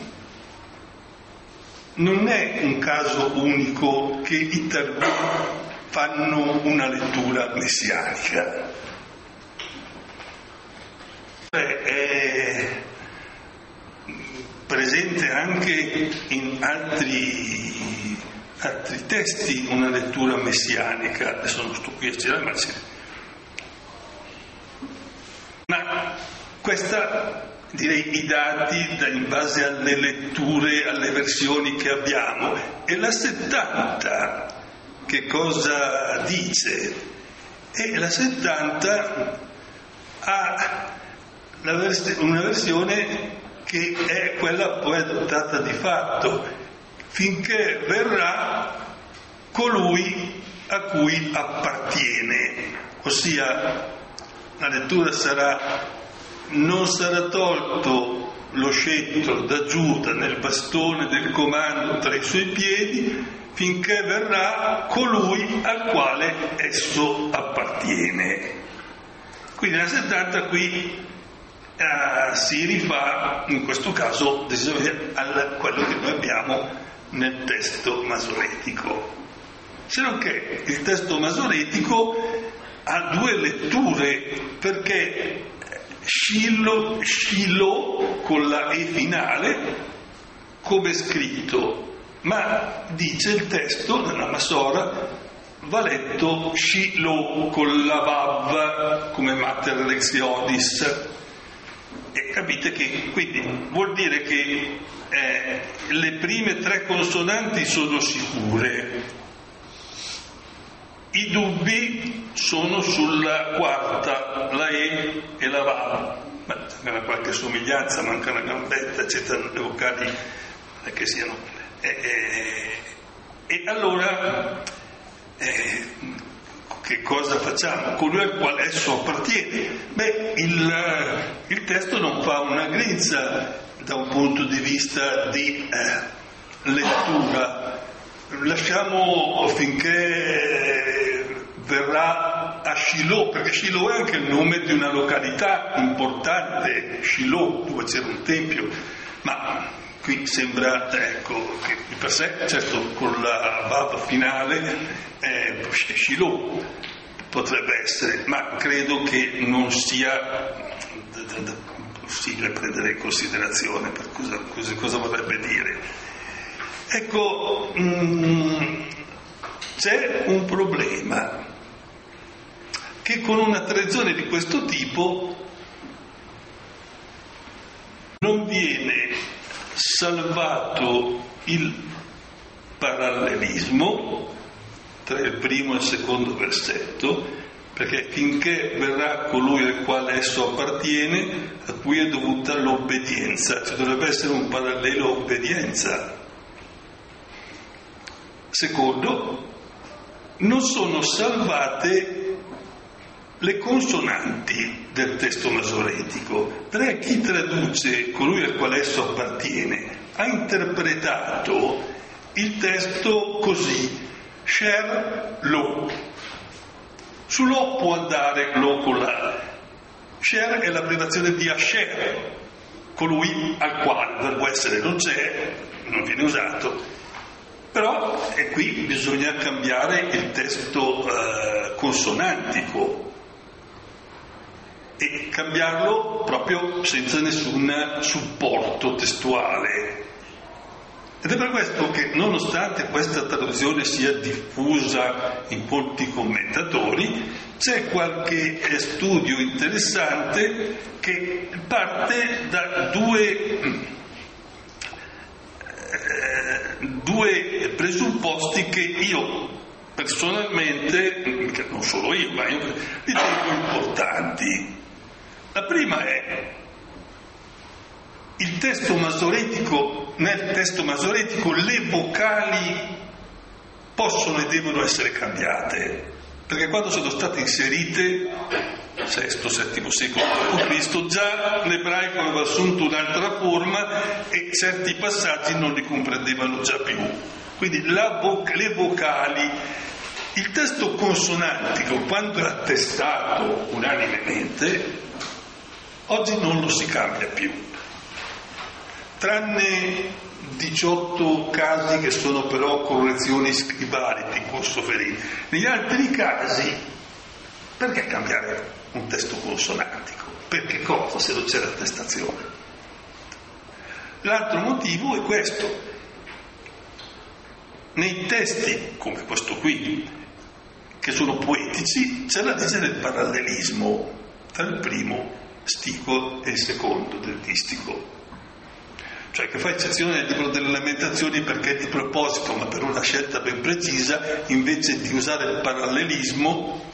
Non è un caso unico che i Targum fanno una lettura messianica. È presente anche in altri testi una lettura messianica, adesso non sto qui a girare, ma questa, direi, i dati in base alle letture, alle versioni che abbiamo. E la 70 che cosa dice? E la 70 ha una versione che è quella poi adottata di fatto: finché verrà colui a cui appartiene, ossia la lettura sarà: non sarà tolto lo scettro da Giuda nel bastone del comando tra i suoi piedi finché verrà colui al quale esso appartiene. Quindi nella 70 qui si rifà in questo caso a quello che noi abbiamo nel testo masoretico, se non che il testo masoretico ha due letture, perché Shiloh con la E finale come è scritto, ma dice il testo nella Masora va letto Shiloh con la Vav come Mater Lexionis. E capite che quindi vuol dire che le prime tre consonanti sono sicure, i dubbi sono sulla quarta, la E e la Vav. Ma c'è qualche somiglianza, manca una gambetta, eccetera, le vocali che siano. E allora che cosa facciamo? Colui al quale esso appartiene. Beh, il testo non fa una grinza da un punto di vista di lettura. Lasciamo finché verrà a Shiloh, perché Shiloh è anche il nome di una località importante, Shiloh, dove c'era un tempio, ma qui sembra, ecco, che per sé, certo, con la Vav finale, Shiloh potrebbe essere, ma credo che non sia possibile prendere in considerazione per cosa vorrebbe dire. Ecco, c'è un problema, che con una tradizione di questo tipo non viene salvato il parallelismo tra il primo e il secondo versetto, perché finché verrà colui al quale esso appartiene, a cui è dovuta l'obbedienza, cioè dovrebbe essere un parallelo obbedienza. Secondo, non sono salvate le consonanti del testo masoretico, perché chi traduce colui al quale esso appartiene ha interpretato il testo così: Sher lo. Su lo può andare lo con la. Sher è la privazione di Asher, colui al quale il verbo essere non c'è, non viene usato. Però qui bisogna cambiare il testo consonantico e cambiarlo proprio senza nessun supporto testuale. Ed è per questo che, nonostante questa traduzione sia diffusa in molti commentatori, c'è qualche studio interessante che parte da due presupposti che io personalmente, non solo io, ma io ritengo importanti. La prima è: il testo masoretico, nel testo masoretico le vocali possono e devono essere cambiate, perché quando sono state inserite VI-VII secolo d.C. già l'ebraico aveva assunto un'altra forma e certi passaggi non li comprendevano già più. Quindi le vocali, il testo consonantico, quando è attestato unanimemente, oggi non lo si cambia più, tranne 18 casi che sono però correzioni scribali di corso ferino. Negli altri casi, perché cambiare un testo consonantico? Per che cosa, se non c'è l'attestazione? L'altro motivo è questo: nei testi come questo qui, che sono poetici, c'è la legge del parallelismo tra il primo stico e il secondo del distico, cioè che fa eccezione nel libro delle Lamentazioni perché di proposito, ma per una scelta ben precisa, invece di usare il parallelismo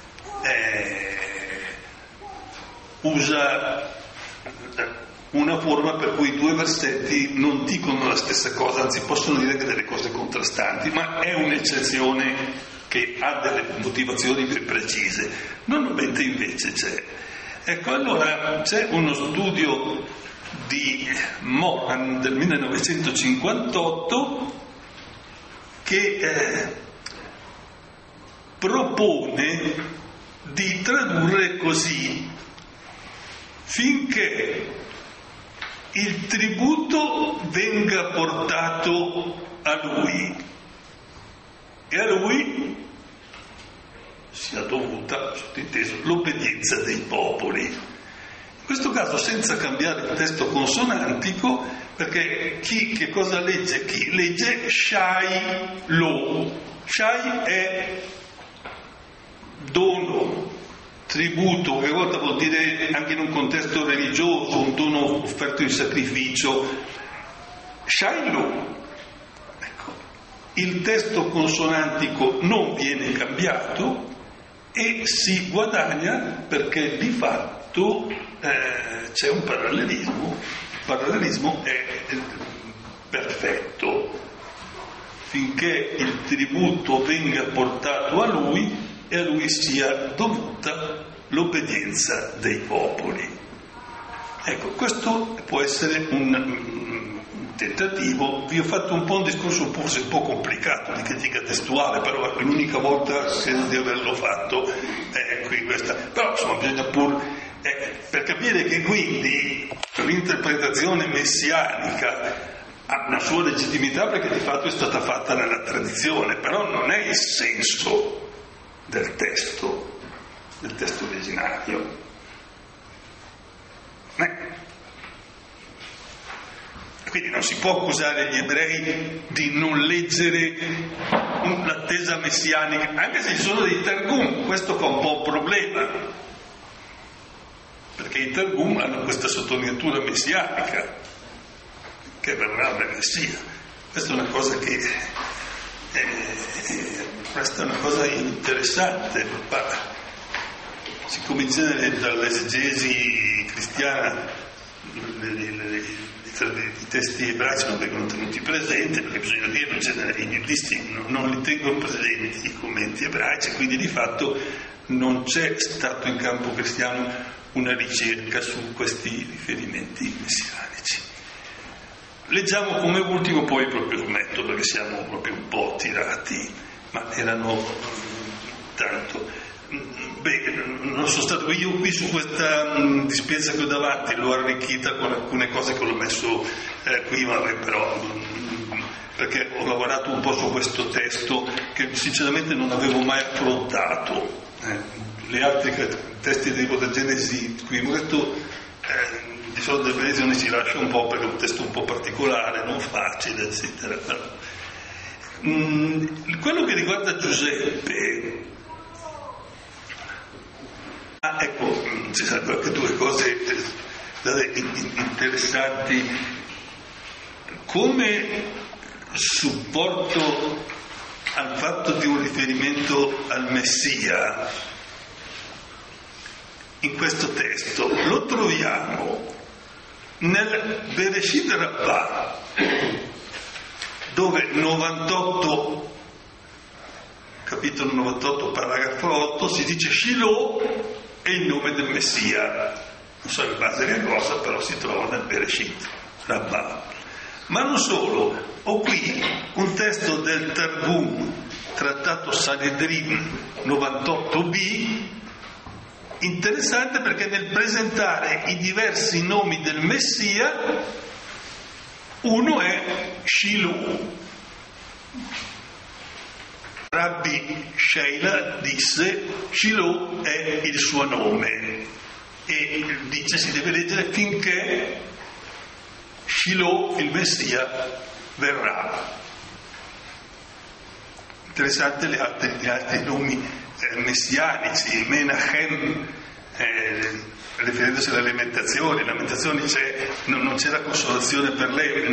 usa una forma per cui due versetti non dicono la stessa cosa, anzi possono dire che delle cose contrastanti, ma è un'eccezione che ha delle motivazioni ben precise. Normalmente invece c'è. Ecco, allora c'è uno studio di Mohan del 1958 che propone di tradurre così: finché il tributo venga portato a lui e a lui sia dovuta, sottinteso, l'obbedienza dei popoli. In questo caso senza cambiare il testo consonantico, perché chi che cosa legge? Chi legge Shai Lo. Shai è dono, tributo, che a volte vuol dire anche in un contesto religioso, un dono offerto in sacrificio. Shai Lo. Ecco, il testo consonantico non viene cambiato e si guadagna perché di fatto c'è un parallelismo. Il parallelismo è perfetto finché il tributo venga portato a lui e a lui sia dovuta l'obbedienza dei popoli. Ecco, questo può essere un tentativo. Vi ho fatto un po' un discorso forse un po' complicato di critica testuale, però è l'unica volta credo di averlo fatto qui questa. Però insomma bisogna pur per capire che quindi l'interpretazione messianica ha una sua legittimità perché di fatto è stata fatta nella tradizione, però non è il senso del testo originario. Quindi non si può accusare gli ebrei di non leggere l'attesa messianica, anche se ci sono dei targum, questo fa un po' un problema, perché perché i Targum hanno questa sottolineatura messianica, che verrà dal Messia. Questa è una cosa questa è una cosa interessante, siccome in genere dall'esegesi cristiana i testi ebraici non vengono tenuti presenti, perché bisogna dire in genere i biblisti non li tengono presenti i commenti ebraici, quindi di fatto non c'è stato in campo cristiano una ricerca su questi riferimenti messianici. Leggiamo come ultimo, poi proprio smetto perché siamo proprio un po' tirati, ma erano tanto. Non sono stato io qui su questa dispensa che ho davanti, l'ho arricchita con alcune cose che l'ho messo qui, però perché ho lavorato un po' su questo testo che sinceramente non avevo mai affrontato. Gli altri testi del libro del Genesi qui in questo di solito delle lezioni si lascia un po' perché è un testo un po' particolare, non facile, eccetera. Però quello che riguarda Giuseppe, ecco, ci sarebbero anche due cose interessanti. Come supporto al fatto di un riferimento al Messia, in questo testo lo troviamo nel Bereshit Rabbah, dove 98, capitolo 98, paragrafo 8, si dice Shiloh è il nome del Messia. Non so in base che cosa, però si trova nel Bereshit Rabbah. Ma non solo, ho qui un testo del Targum, trattato Sanedrin 98b, interessante perché nel presentare i diversi nomi del Messia, uno è Shiloh. Rabbi Sheila disse Shiloh è il suo nome, e dice si deve leggere finché Shiloh, il Messia, verrà. Interessante gli altri nomi messianici, Menachem, riferendosi alle lamentazioni non c'è la consolazione per lei,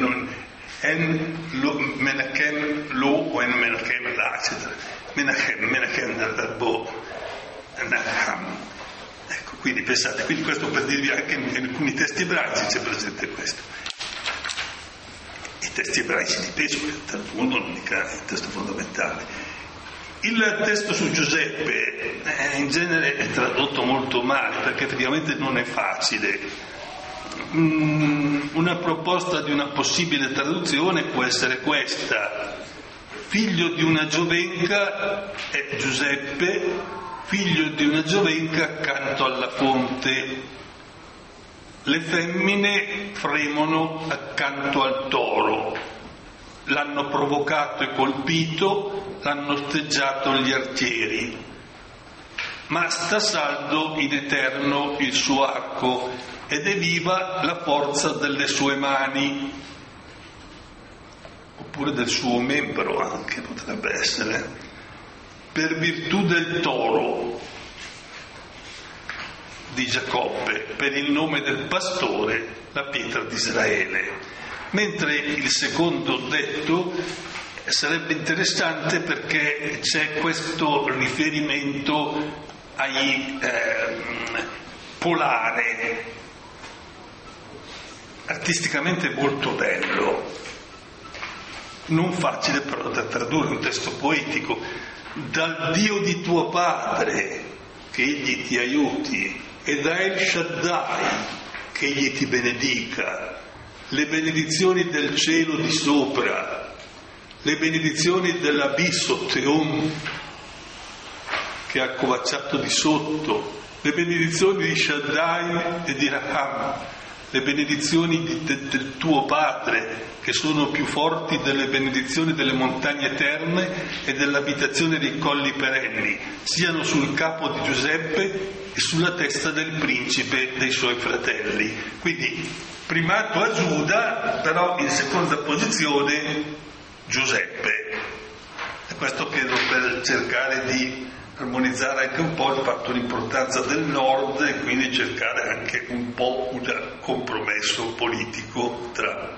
Menachem lo o Menachem la, eccetera. Menachem dal verbo Naham. Ecco, quindi pensate, quindi questo per dirvi anche in alcuni testi ebraici c'è presente questo. I testi ebraici di peso, per mondo non mica è il testo fondamentale. Il testo su Giuseppe in genere è tradotto molto male perché effettivamente non è facile. Una proposta di una possibile traduzione può essere questa: figlio di una giovenca è Giuseppe, figlio di una giovenca accanto alla fonte. Le femmine fremono accanto al toro, l'hanno provocato e colpito, l'hanno osteggiato gli artieri, ma sta saldo in eterno il suo arco ed è viva la forza delle sue mani, oppure del suo membro anche potrebbe essere, per virtù del toro di Giacobbe, per il nome del pastore, la pietra di Israele. Mentre il secondo detto sarebbe interessante perché c'è questo riferimento ai polare, artisticamente molto bello, non facile però da tradurre, un testo poetico. Dal Dio di tuo padre che egli ti aiuti, e da El Shaddai che egli ti benedica, le benedizioni del cielo di sopra, le benedizioni dell'abisso Teom che ha accovacciato di sotto, le benedizioni di Shaddai e di Raham, le benedizioni del tuo padre che sono più forti delle benedizioni delle montagne eterne e dell'abitazione dei colli perenni, siano sul capo di Giuseppe e sulla testa del principe dei suoi fratelli. Quindi primato a Giuda, però in seconda posizione Giuseppe. E questo credo per cercare di armonizzare anche un po' il fatto l'importanza del nord e quindi cercare anche un po' un compromesso politico tra...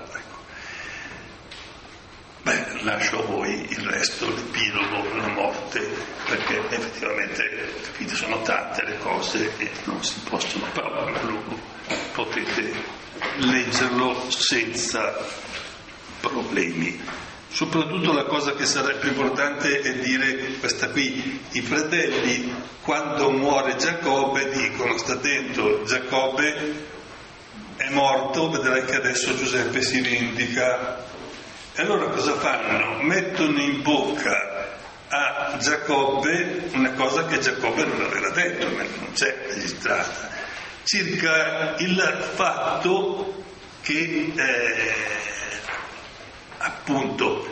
lascio a voi il resto, l'epilogo, la morte, perché effettivamente capite, sono tante le cose e non si possono, però potete leggerlo senza problemi. Soprattutto la cosa che sarebbe più importante è dire questa qui: i fratelli quando muore Giacobbe dicono, sta attento, Giacobbe è morto, vedrai che adesso Giuseppe si vendica. E allora cosa fanno? Mettono in bocca a Giacobbe una cosa che Giacobbe non aveva detto, ma non c'è registrata, circa il fatto che appunto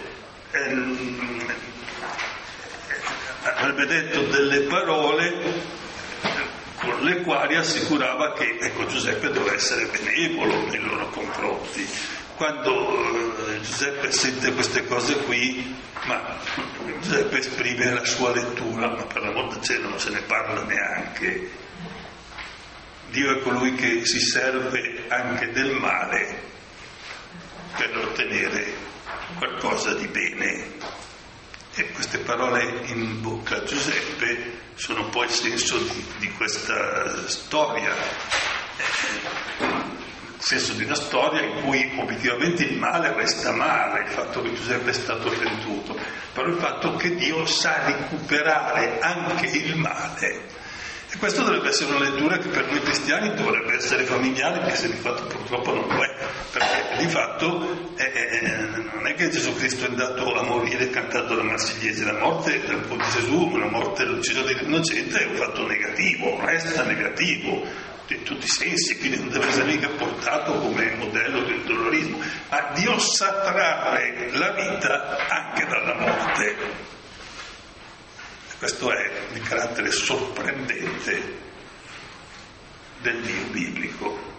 avrebbe detto delle parole con le quali assicurava che Giuseppe doveva essere benevolo nei loro confronti. Quando Giuseppe sente queste cose qui, ma Giuseppe esprime la sua lettura, ma per l'amor del cielo non se ne parla neanche. Dio è colui che si serve anche del male per ottenere qualcosa di bene. E queste parole in bocca a Giuseppe sono poi il senso di questa storia. Senso di una storia in cui obiettivamente il male resta male, il fatto che Giuseppe è stato venduto, però il fatto che Dio sa recuperare anche il male. E questo dovrebbe essere una lettura che per noi cristiani dovrebbe essere familiare, anche se di fatto purtroppo non lo è, perché di fatto non è che Gesù Cristo è andato a morire cantando la Marsigliese. La morte di Gesù, la morte, l'uccisione dell'innocente è un fatto negativo, resta negativo in tutti i sensi, quindi non deve essere mica portato come modello del dolorismo, ma Dio sa trarre la vita anche dalla morte. E questo è il carattere sorprendente del Dio biblico.